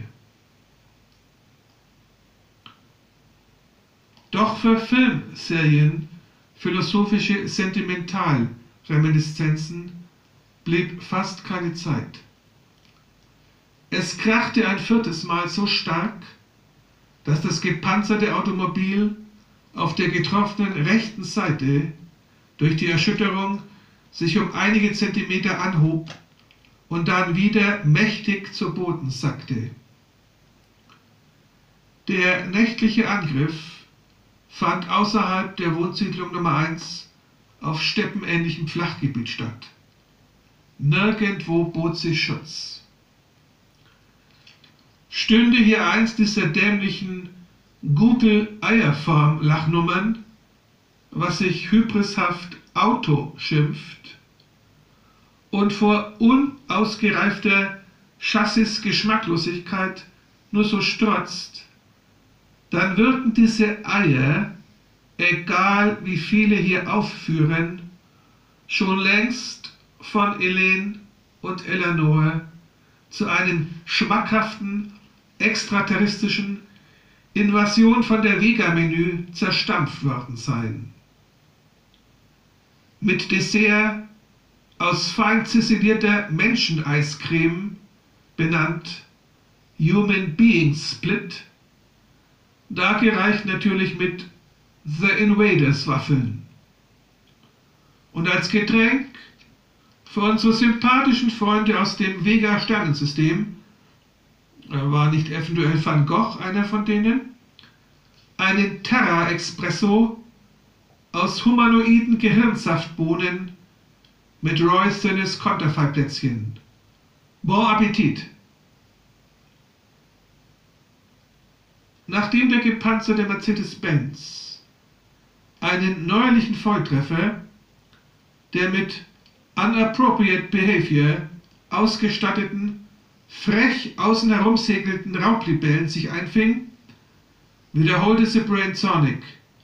Doch für Filmserien philosophische Sentimentalreminiszenzen blieb fast keine Zeit. Es krachte ein 4. Mal so stark, dass das gepanzerte Automobil auf der getroffenen rechten Seite durch die Erschütterung sich um einige Zentimeter anhob und dann wieder mächtig zu Boden sackte. Der nächtliche Angriff fand außerhalb der Wohnsiedlung Nummer 1 auf steppenähnlichem Flachgebiet statt. Nirgendwo bot sich Schutz. Stünde hier eins dieser dämlichen Gupel-Eierform-Lachnummern, was sich hybrishaft Auto schimpft und vor unausgereifter Chassis-Geschmacklosigkeit nur so strotzt, dann würden diese Eier, egal wie viele hier aufführen, schon längst von Elaine und Eleanor zu einem schmackhaften, extraterrestrischen Invasion von der Vega-Menü zerstampft worden sein. Mit Dessert aus fein ziselierter Menscheneiscreme, benannt Human Being Split, dargereicht natürlich mit The Invaders Waffeln. Und als Getränk für unsere sympathischen Freunde aus dem Vega-Sternensystem, war nicht eventuell Van Gogh einer von denen, einen Terra-Espresso aus humanoiden Gehirnsaftbohnen mit Roy Thinnes Konterfeiplätzchen. Bon Appetit! Nachdem der gepanzerte Mercedes-Benz einen neuerlichen Volltreffer, der mit Unappropriate Behavior ausgestatteten, frech außen herum segelnden Rauplibellen sich einfing, wiederholte the Brain Sonic.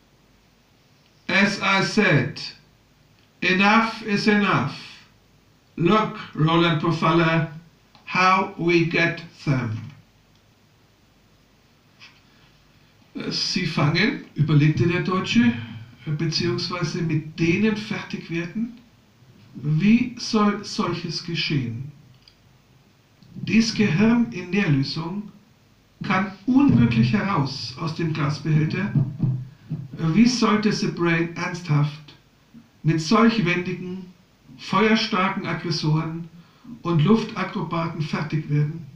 As I said, enough is enough. Look, Roland Pofalla, how we get them. Sie fangen, überlegte der Deutsche, beziehungsweise mit denen fertig werden. Wie soll solches geschehen? Dies Gehirn in Nährlösung kann unmöglich heraus aus dem Glasbehälter. Wie sollte the Brain ernsthaft mit solch wendigen, feuerstarken Aggressoren und Luftakrobaten fertig werden?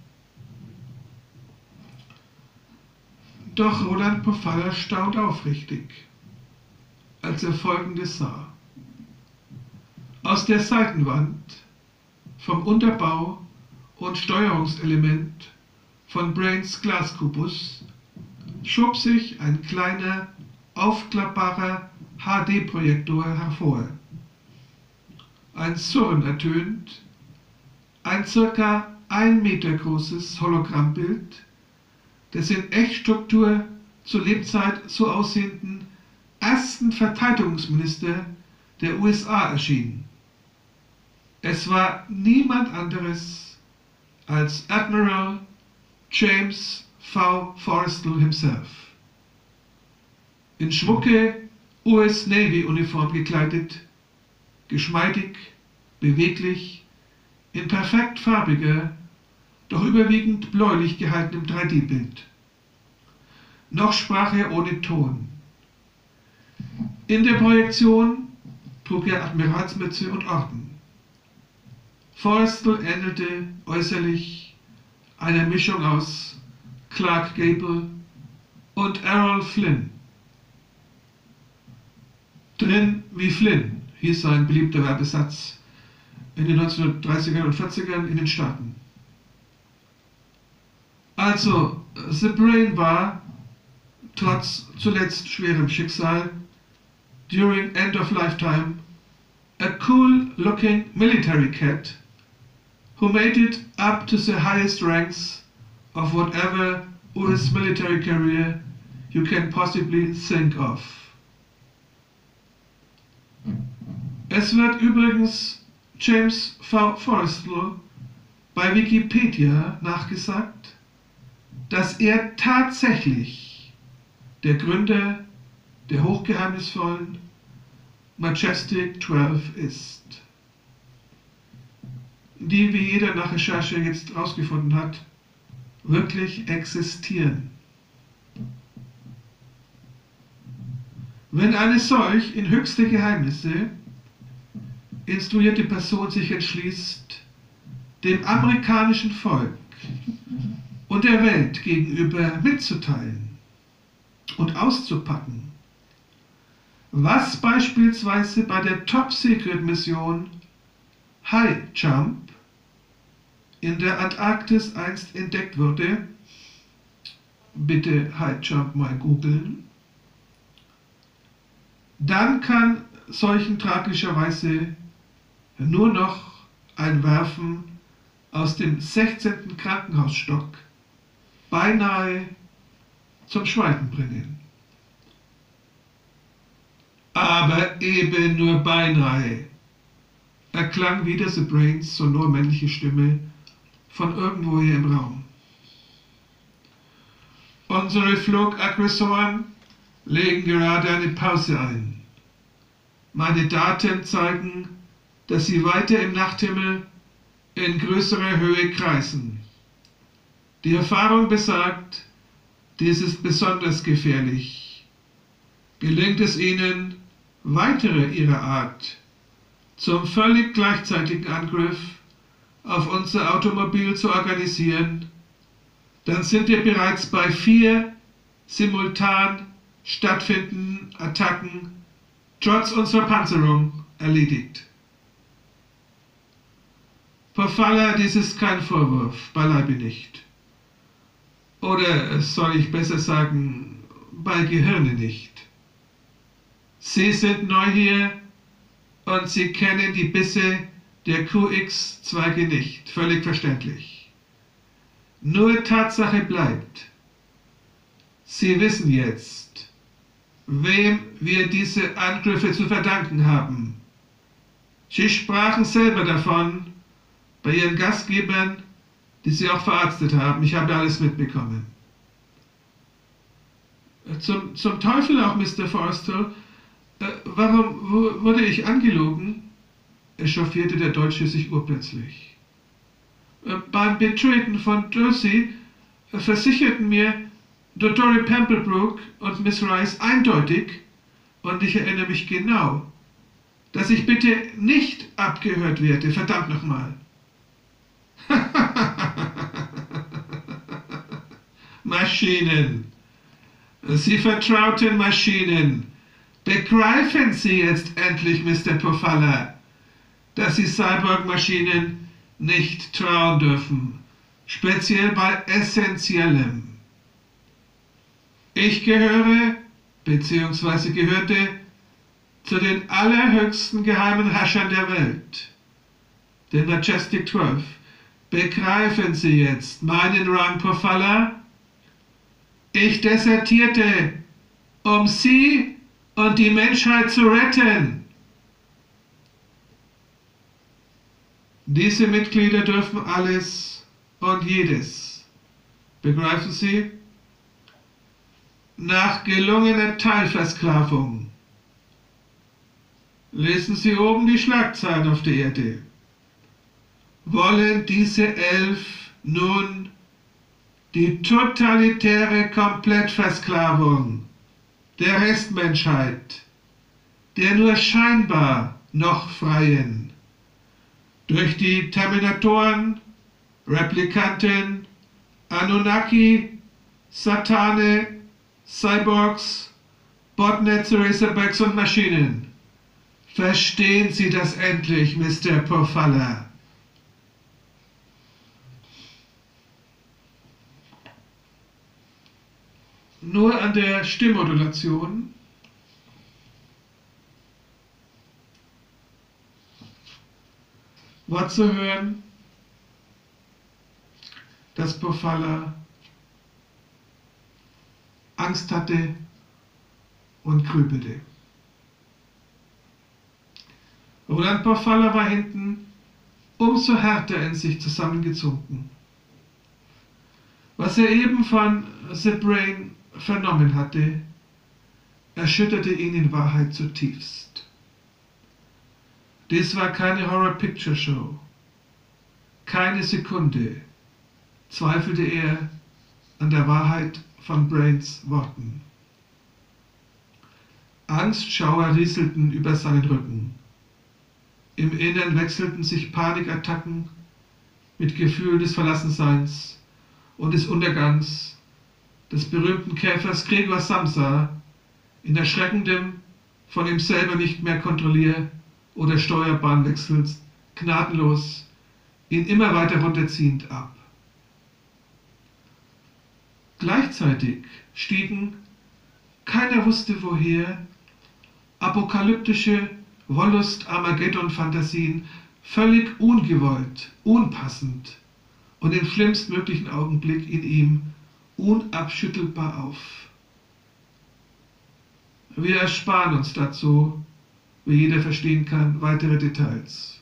Doch Roland Pofalla staunt aufrichtig, als er Folgendes sah. Aus der Seitenwand, vom Unterbau und Steuerungselement von Brains Glaskubus schob sich ein kleiner, aufklappbarer HD-Projektor hervor. Ein Surren ertönt, ein ca. 1 Meter großes Hologrammbild des in Echtstruktur zur Lebzeit so aussehenden ersten Verteidigungsminister der USA erschien. Es war niemand anderes als Admiral James V. Forrestal himself. In schmucke US Navy Uniform gekleidet, geschmeidig, beweglich, in perfekt farbiger, doch überwiegend bläulich gehaltenem 3D-Bild. Noch sprach er ohne Ton. In der Projektion trug er Admiralsmütze und Orden. Forrestal ähnelte äußerlich einer Mischung aus Clark Gable und Errol Flynn. Drin wie Flynn hieß sein beliebter Werbesatz in den 1930ern und 40ern in den Staaten. Also, The Brain war, trotz zuletzt schwerem Schicksal, during end of lifetime, a cool-looking military cat who made it up to the highest ranks of whatever US military career you can possibly think of. Es wird übrigens James V. Forrestal bei Wikipedia nachgesagt, dass er tatsächlich der Gründer der hochgeheimnisvollen Majestic 12 ist, die, wie jeder nach Recherche jetzt herausgefunden hat, wirklich existieren. Wenn eine solch in höchste Geheimnisse instruierte Person sich entschließt, dem amerikanischen Volk und der Welt gegenüber mitzuteilen und auszupacken, was beispielsweise bei der Top-Secret-Mission High Jump in der Antarktis einst entdeckt wurde, bitte High Jump mal googeln, dann kann solchen tragischerweise nur noch ein Werfen aus dem 16. Krankenhausstock beinahe zum Schweigen bringen. Aber eben nur beinahe erklang wieder The Brains sonor männliche Stimme von irgendwoher im Raum. Unsere Flugaggressoren legen gerade eine Pause ein. Meine Daten zeigen, dass sie weiter im Nachthimmel in größerer Höhe kreisen. Die Erfahrung besagt, dies ist besonders gefährlich. Gelingt es ihnen, weitere ihrer Art zum völlig gleichzeitigen Angriff auf unser Automobil zu organisieren, dann sind wir bereits bei 4 simultan stattfindenden Attacken trotz unserer Panzerung erledigt. Pofalla, dies ist kein Vorwurf, beileibe nicht. Oder soll ich besser sagen, bei Gehirne nicht. Sie sind neu hier und Sie kennen die Bisse der QX-Zweige nicht, völlig verständlich. Nur Tatsache bleibt, Sie wissen jetzt, wem wir diese Angriffe zu verdanken haben. Sie sprachen selber davon, bei Ihren Gastgebern, die Sie auch verarztet haben. Ich habe alles mitbekommen. Zum Teufel auch, Mr. Forrestal. Warum wurde ich angelogen? Echauffierte der Deutsche sich urplötzlich. Beim Betreten von Jersey versicherten mir Dr. Pemblebrook und Miss Rice eindeutig, und ich erinnere mich genau, dass ich bitte nicht abgehört werde, verdammt nochmal. Maschinen. Sie vertrauten Maschinen. Begreifen Sie jetzt endlich, Mr. Pofalla, dass Sie Cyborg-Maschinen nicht trauen dürfen. speziell bei Essentiellem. Ich gehöre, beziehungsweise gehörte, zu den allerhöchsten geheimen Herrschern der Welt, den Majestic 12. Begreifen Sie jetzt meinen Rang Pofalla? Ich desertierte, um Sie und die Menschheit zu retten. Diese Mitglieder dürfen alles und jedes. Begreifen Sie? Nach gelungener Teilversklavung. Lesen Sie oben die Schlagzeilen auf der Erde. Wollen diese 11 nun die totalitäre Komplettversklavung der Restmenschheit, der nur scheinbar noch Freien, durch die Terminatoren, Replikanten, Anunnaki, Satane, Cyborgs, Botnets, Razorbacks und Maschinen. Verstehen Sie das endlich, Mr. Pofalla? Nur an der Stimmmodulation war zu hören, dass Pofalla Angst hatte und grübelte. Roland Pofalla war hinten umso härter in sich zusammengesunken. Was er eben von The Brain vernommen hatte, erschütterte ihn in Wahrheit zutiefst. Dies war keine Horror-Picture-Show. Keine Sekunde zweifelte er an der Wahrheit von Brains Worten. Angstschauer rieselten über seinen Rücken. Im Innern wechselten sich Panikattacken mit Gefühl des Verlassenseins und des Untergangs des berühmten Käfers Gregor Samsa in erschreckendem, von ihm selber nicht mehr Kontrollier- oder Steuerbahnwechsels gnadenlos, ihn immer weiter runterziehend ab. Gleichzeitig stiegen, keiner wusste woher, apokalyptische Wollust-Armageddon-Fantasien völlig ungewollt, unpassend und im schlimmstmöglichen Augenblick in ihm unabschüttelbar auf. Wir ersparen uns dazu, wie jeder verstehen kann, weitere Details.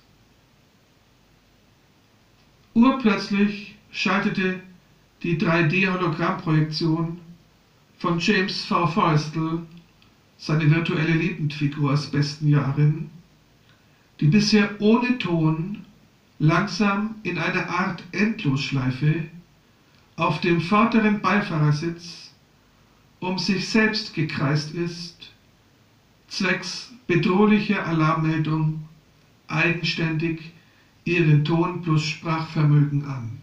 Urplötzlich schaltete die 3D-Hologrammprojektion von James V. Forrestal, seine virtuelle Lebendfigur aus besten Jahren, die bisher ohne Ton langsam in einer Art Endlosschleife auf dem vorderen Beifahrersitz um sich selbst gekreist ist, zwecks bedrohlicher Alarmmeldung eigenständig ihren Ton plus Sprachvermögen an.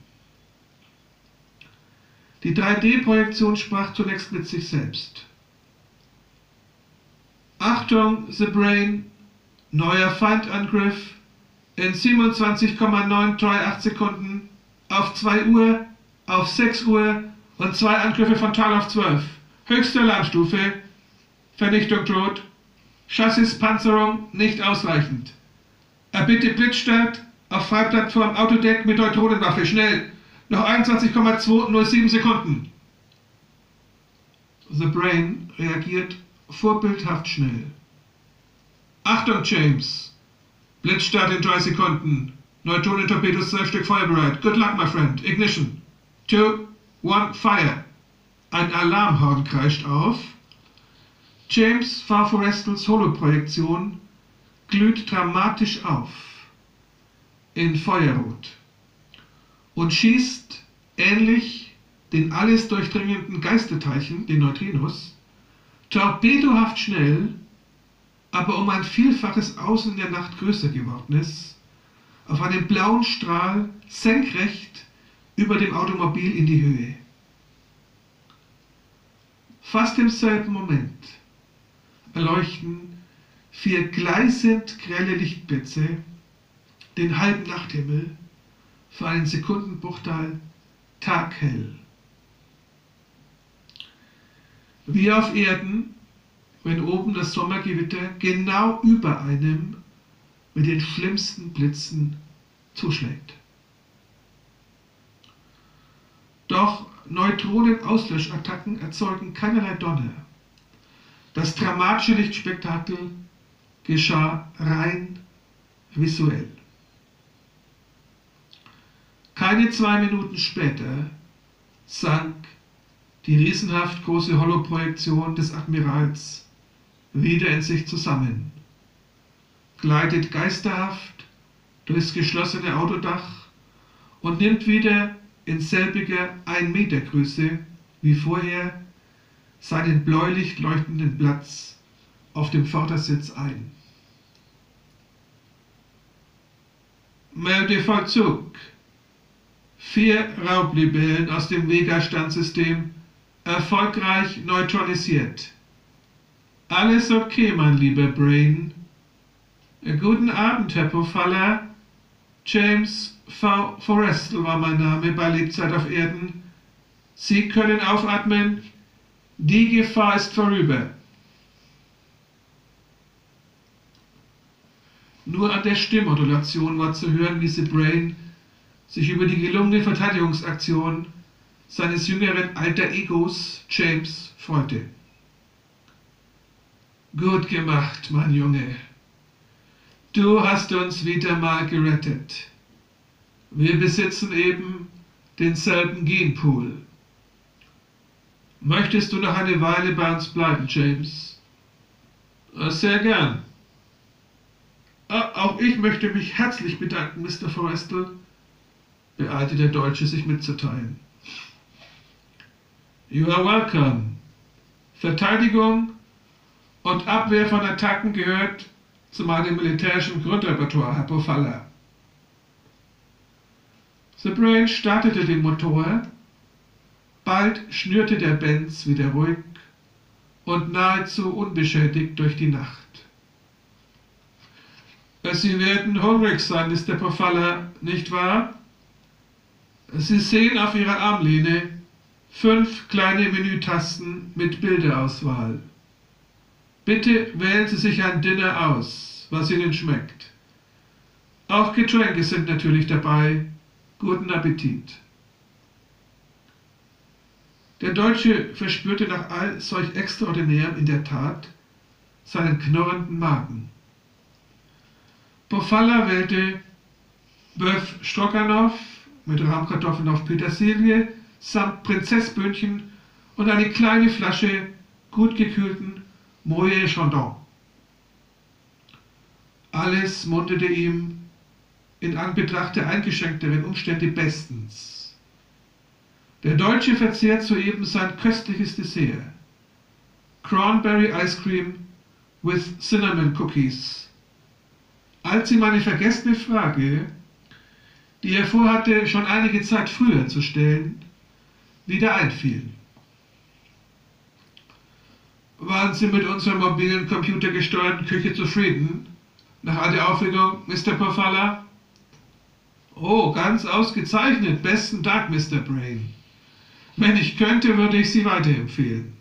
Die 3D-Projektion sprach zunächst mit sich selbst. Achtung, The Brain, neuer Feindangriff in 27,938 Sekunden auf 2 Uhr, auf 6 Uhr und 2 Angriffe frontal auf 12. Höchste Alarmstufe, Vernichtung droht, Chassispanzerung nicht ausreichend. Erbitte Blitzstart auf Freiplattform Autodeck mit Neutronenwaffe, schnell, noch 21,207 Sekunden. The Brain reagiert vorbildhaft schnell. Achtung, James! Blitzstart in 3 Sekunden. Neutronentorpedos 12 Stück feuerbereit. Good luck, my friend. Ignition. 2, 1, fire. Ein Alarmhorn kreischt auf. James V. Forrestals Holoprojektion glüht dramatisch auf. In Feuerrot. Und schießt, ähnlich den alles durchdringenden Geisterteilchen, den Neutrinos, torpedohaft schnell, aber um ein Vielfaches außen in der Nacht größer geworden ist, auf einen blauen Strahl senkrecht über dem Automobil in die Höhe. Fast im selben Moment erleuchten 4 gleißend grelle Lichtblitze den halben Nachthimmel für einen Sekundenbruchteil taghell. Wie auf Erden, wenn oben das Sommergewitter genau über einem mit den schlimmsten Blitzen zuschlägt. Doch Neutronenauslöschattacken erzeugen keinerlei Donner. Das dramatische Lichtspektakel geschah rein visuell. Keine 2 Minuten später sank die riesenhaft große Holoprojektion des Admirals wieder in sich zusammen, gleitet geisterhaft durchs geschlossene Autodach und nimmt wieder in selbiger 1 Meter Größe wie vorher seinen bläulich leuchtenden Platz auf dem Vordersitz ein. Meldevollzug. 4 Raublibellen aus dem Vega-Standsystem erfolgreich neutronisiert. Alles okay, mein lieber Brain. Guten Abend, Herr Pofalla. James V. Forrestal war mein Name bei Lebzeit auf Erden. Sie können aufatmen. Die Gefahr ist vorüber. Nur an der Stimmmodulation war zu hören, wie The Brain sich über die gelungene Verteidigungsaktion seines jüngeren Alter Egos James freute. Gut gemacht, mein Junge. Du hast uns wieder mal gerettet. Wir besitzen eben denselben Genpool. Möchtest du noch eine Weile bei uns bleiben, James? Sehr gern. Auch ich möchte mich herzlich bedanken, Mr. Forrestal, beeilte der Deutsche, sich mitzuteilen. You are welcome. Verteidigung und Abwehr von Attacken gehört zu meinem militärischen Grundrepertoire, Herr Pofalla. The Brain startete den Motor, bald schnürte der Benz wieder ruhig und nahezu unbeschädigt durch die Nacht. Sie werden hungrig sein, Mr. Pofalla, nicht wahr? Sie sehen auf Ihrer Armlehne 5 kleine Menütasten mit Bilderauswahl. Bitte wählen Sie sich ein Dinner aus, was Ihnen schmeckt. Auch Getränke sind natürlich dabei. Guten Appetit. Der Deutsche verspürte nach all solch Extraordinärem in der Tat seinen knurrenden Magen. Pofalla wählte Bœuf Stroganoff mit Rahmkartoffeln auf Petersilie samt Prinzessböhnchen und eine kleine Flasche gut gekühlten Moët Chandon. Alles mundete ihm in Anbetracht der eingeschränkteren Umstände bestens. Der Deutsche verzehrt soeben sein köstliches Dessert. Cranberry Ice Cream with Cinnamon Cookies. Als ihm eine vergessene Frage, die er vorhatte, schon einige Zeit früher zu stellen, wieder einfiel. Waren Sie mit unserer mobilen computergesteuerten Küche zufrieden? Nach all der Aufregung, Mr. Pofalla? Oh, ganz ausgezeichnet. Besten Dank, Mr. Brain. Wenn ich könnte, würde ich Sie weiterempfehlen.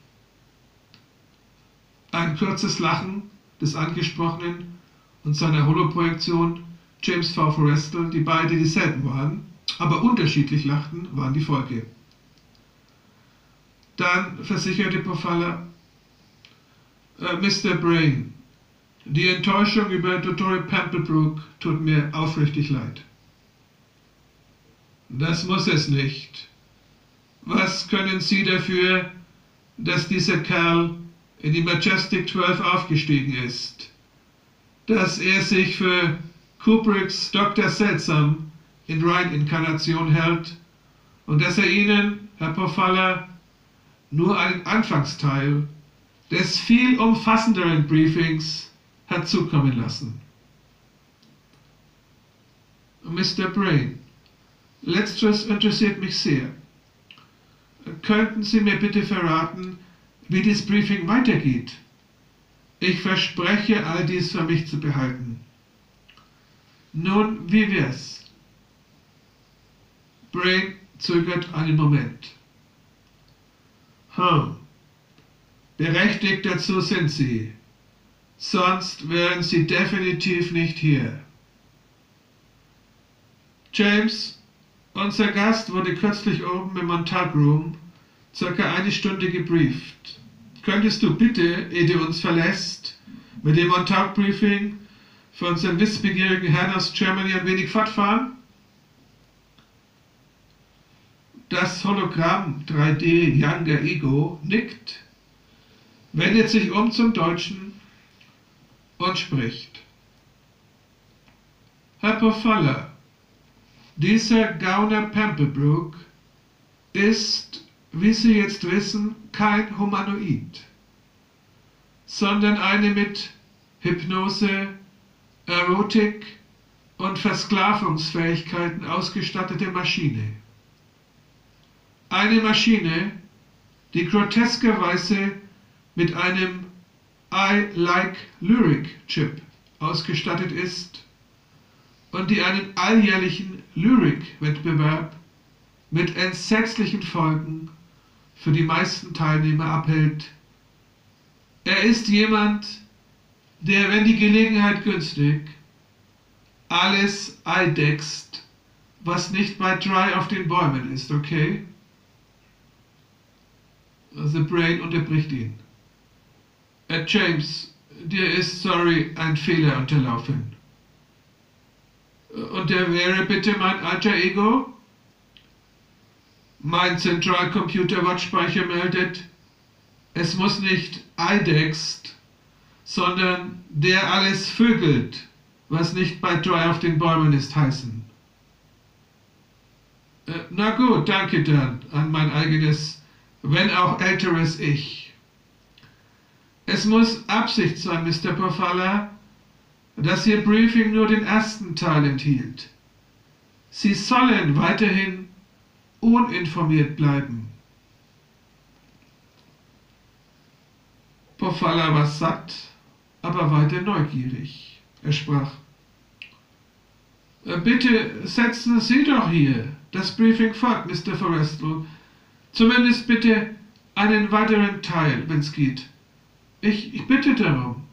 Ein kurzes Lachen des Angesprochenen und seiner Holoprojektion James V. Forrestal, die beide dieselben waren, aber unterschiedlich lachten, waren die Folge. Dann versicherte Pofalla, Mr. Brain, die Enttäuschung über Dr. Pamplebrook tut mir aufrichtig leid. Das muss es nicht. Was können Sie dafür, dass dieser Kerl in die Majestic 12 aufgestiegen ist? Dass er sich für Kubricks Dr. Seltsam in Ryan-Inkarnation hält und dass er Ihnen, Herr Pofalla, nur einen Anfangsteil des viel umfassenderen Briefings hat zukommen lassen. Mr. Brain, letzteres interessiert mich sehr. Könnten Sie mir bitte verraten, wie das Briefing weitergeht? Ich verspreche, all dies für mich zu behalten. Nun, wie wär's? Brain zögert einen Moment. Berechtigt dazu sind Sie, sonst wären Sie definitiv nicht hier. James, unser Gast wurde kürzlich oben im Montauk Room circa eine Stunde gebrieft. Könntest du bitte, ehe du uns verlässt, mit dem Montauk Briefing für unseren wissbegierigen Herrn aus Germany ein wenig fortfahren? Das Hologramm 3D Younger Ego nickt, wendet sich um zum Deutschen und spricht. Herr Pofalla, dieser Gauner Pamplebrook ist, wie Sie jetzt wissen, kein Humanoid, sondern eine mit Hypnose, Erotik und Versklavungsfähigkeiten ausgestattete Maschine. Eine Maschine, die groteskerweise mit einem I Like Lyric Chip ausgestattet ist und die einen alljährlichen Lyric-Wettbewerb mit entsetzlichen Folgen für die meisten Teilnehmer abhält. Er ist jemand, der, wenn die Gelegenheit günstig, alles eidext, was nicht bei Dry auf den Bäumen ist, okay? The Brain unterbricht ihn. James, dir ist, sorry, ein Fehler unterlaufen. Und der wäre bitte mein alter Ego? Mein Zentralcomputer-Wortspeicher meldet, es muss nicht eidext, sondern der alles vögelt, was nicht bei Dry auf den Bäumen ist, heißen. Na gut, danke dann an mein eigenes, wenn auch älteres Ich. Es muss Absicht sein, Mr. Pofalla, dass Ihr Briefing nur den ersten Teil enthielt. Sie sollen weiterhin uninformiert bleiben. Pofalla war satt, aber weiter neugierig. Er sprach. Bitte setzen Sie doch hier das Briefing fort, Mr. Forrestal. Zumindest bitte einen weiteren Teil, wenn's geht. Ich bitte darum.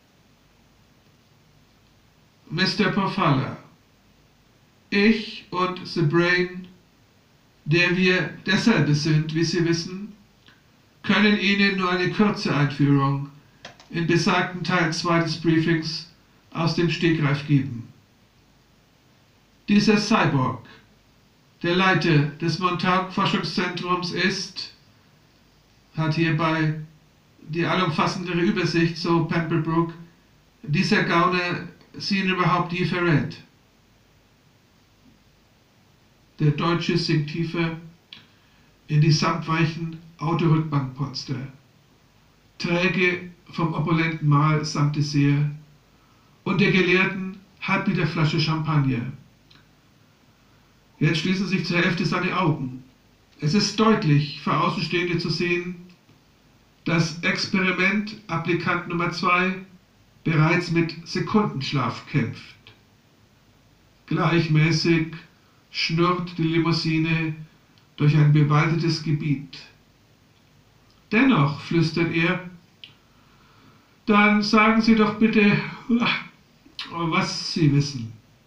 Mr. Pofalla, ich und The Brain, der wir derselbe sind, wie Sie wissen, können Ihnen nur eine kurze Einführung in besagten Teil 2 des Briefings aus dem Stegreif geben. Dieser Cyborg, der Leiter des Montauk-Forschungszentrums ist, hat hierbei die allumfassendere Übersicht, so Pamplebrook, dieser Gauner sie ihn überhaupt je verrät. Der Deutsche sinkt tiefer in die samtweichen Autorückbankpolster, träge vom opulenten Mahl samt Dessert und der geleerten Halbliterflasche Champagner. Jetzt schließen sich zur Hälfte seine Augen. Es ist deutlich für Außenstehende zu sehen, dass Experiment Applikant Nummer 2 bereits mit Sekundenschlaf kämpft. Gleichmäßig schnurrt die Limousine durch ein bewaldetes Gebiet. Dennoch, flüstert er, dann sagen Sie doch bitte, was Sie wissen.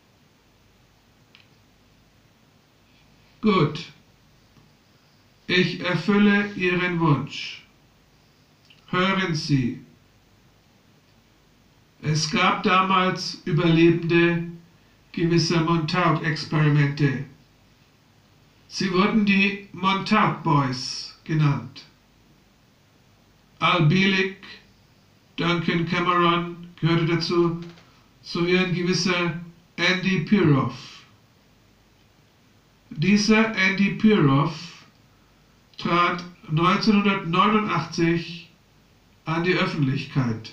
Gut, ich erfülle Ihren Wunsch. Hören Sie, es gab damals Überlebende gewisser Montauk-Experimente. Sie wurden die Montauk Boys genannt. Al Bielek, Duncan Cameron gehörte dazu, sowie ein gewisser Andy Piroff. Dieser Andy Piroff trat 1989 an die Öffentlichkeit.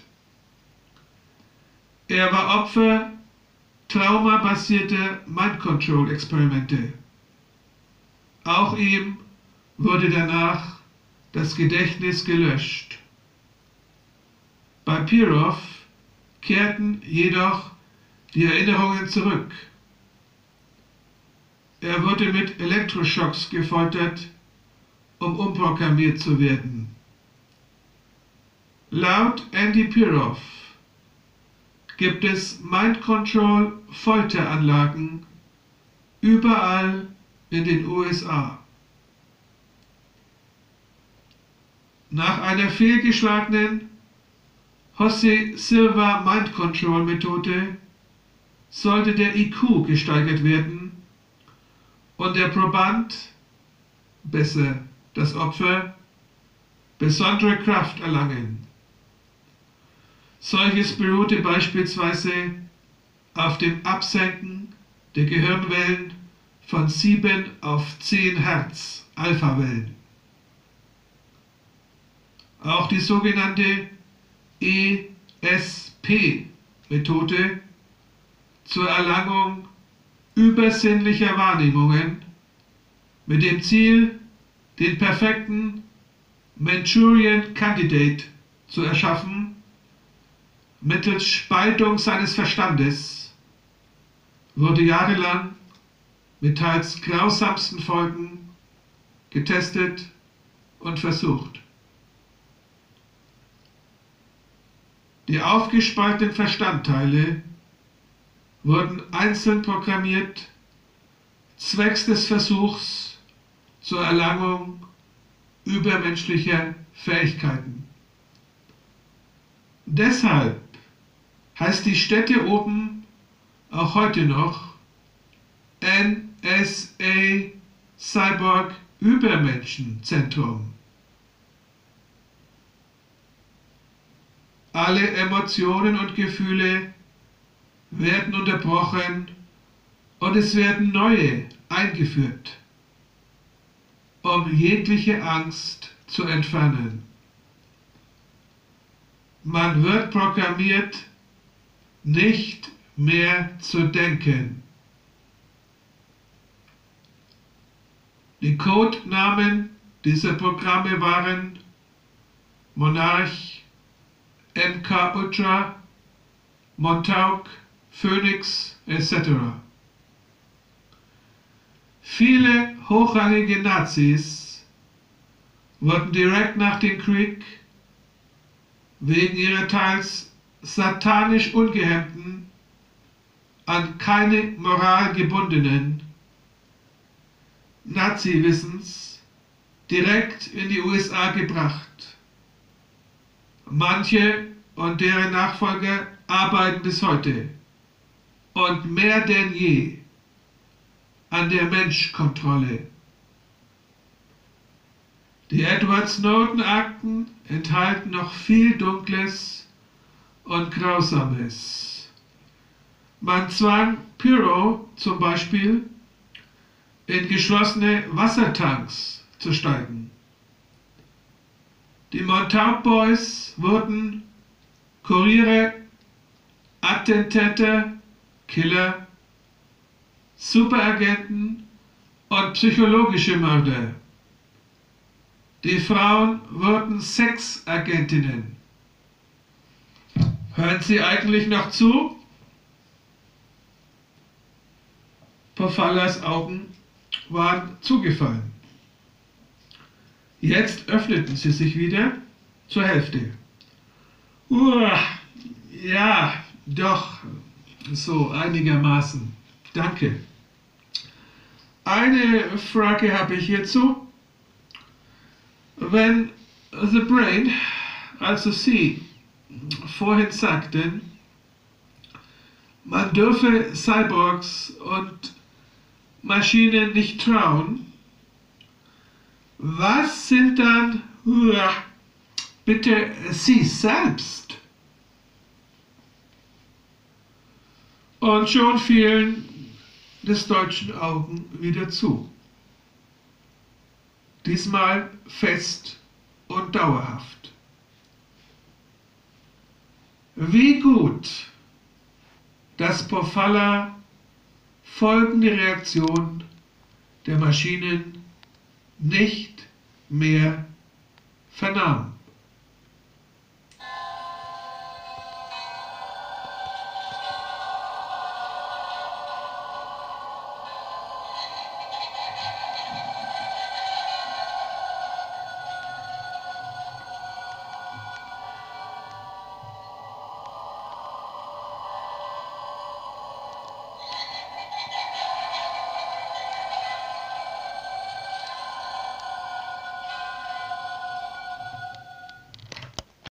Er war Opfer traumabasierter Mind-Control-Experimente. Auch ihm wurde danach das Gedächtnis gelöscht. Bei Piroff kehrten jedoch die Erinnerungen zurück. er wurde mit Elektroschocks gefoltert, um umprogrammiert zu werden. Laut Andy Piroff gibt es Mind-Control-Folteranlagen überall in den USA. Nach einer fehlgeschlagenen Jose Silva Mind-Control-Methode sollte der IQ gesteigert werden und der Proband, besser das Opfer, besondere Kraft erlangen. Solches beruhte beispielsweise auf dem Absenken der Gehirnwellen von 7 auf 10 Hertz Alphawellen. Auch die sogenannte ESP-Methode zur Erlangung übersinnlicher Wahrnehmungen mit dem Ziel, den perfekten Manchurian Candidate zu erschaffen, mittels Spaltung seines Verstandes, wurde jahrelang mit teils grausamsten Folgen getestet und versucht. Die aufgespalteten Verstandteile wurden einzeln programmiert, zwecks des Versuchs zur Erlangung übermenschlicher Fähigkeiten. Deshalb heißt die Stätte oben auch heute noch NSA Cyborg Übermenschenzentrum. Alle Emotionen und Gefühle werden unterbrochen und es werden neue eingeführt, um jegliche Angst zu entfernen. Man wird programmiert, nicht mehr zu denken. Die Codenamen dieser Programme waren Monarch, MK Ultra, Montauk, Phoenix etc. Viele hochrangige Nazis wurden direkt nach dem Krieg wegen ihrer teils satanisch ungehemmten, an keine Moral gebundenen Nazi-Wissens direkt in die USA gebracht. Manche und deren Nachfolger arbeiten bis heute und mehr denn je an der Menschkontrolle. Die Edward Snowden-Akten enthalten noch viel Dunkles und Grausames. Man zwang Piroff zum Beispiel in geschlossene Wassertanks zu steigen. Die Montauk Boys wurden Kuriere, Attentäter, Killer, Superagenten und psychologische Mörder. Die Frauen wurden Sexagentinnen. Hören Sie eigentlich noch zu? Pofallas Augen waren zugefallen. Jetzt öffneten sie sich wieder zur Hälfte. Ja, doch, so einigermaßen. Danke. Eine Frage habe ich hierzu. Wenn The Brain, also Sie, vorhin sagten, man dürfe Cyborgs und Maschinen nicht trauen, was sind dann, bitte, Sie selbst? Und schon fielen des Deutschen Augen wieder zu. Diesmal fest und dauerhaft. Wie gut, dass Pofalla folgende Reaktion der Maschinen nicht mehr vernahm.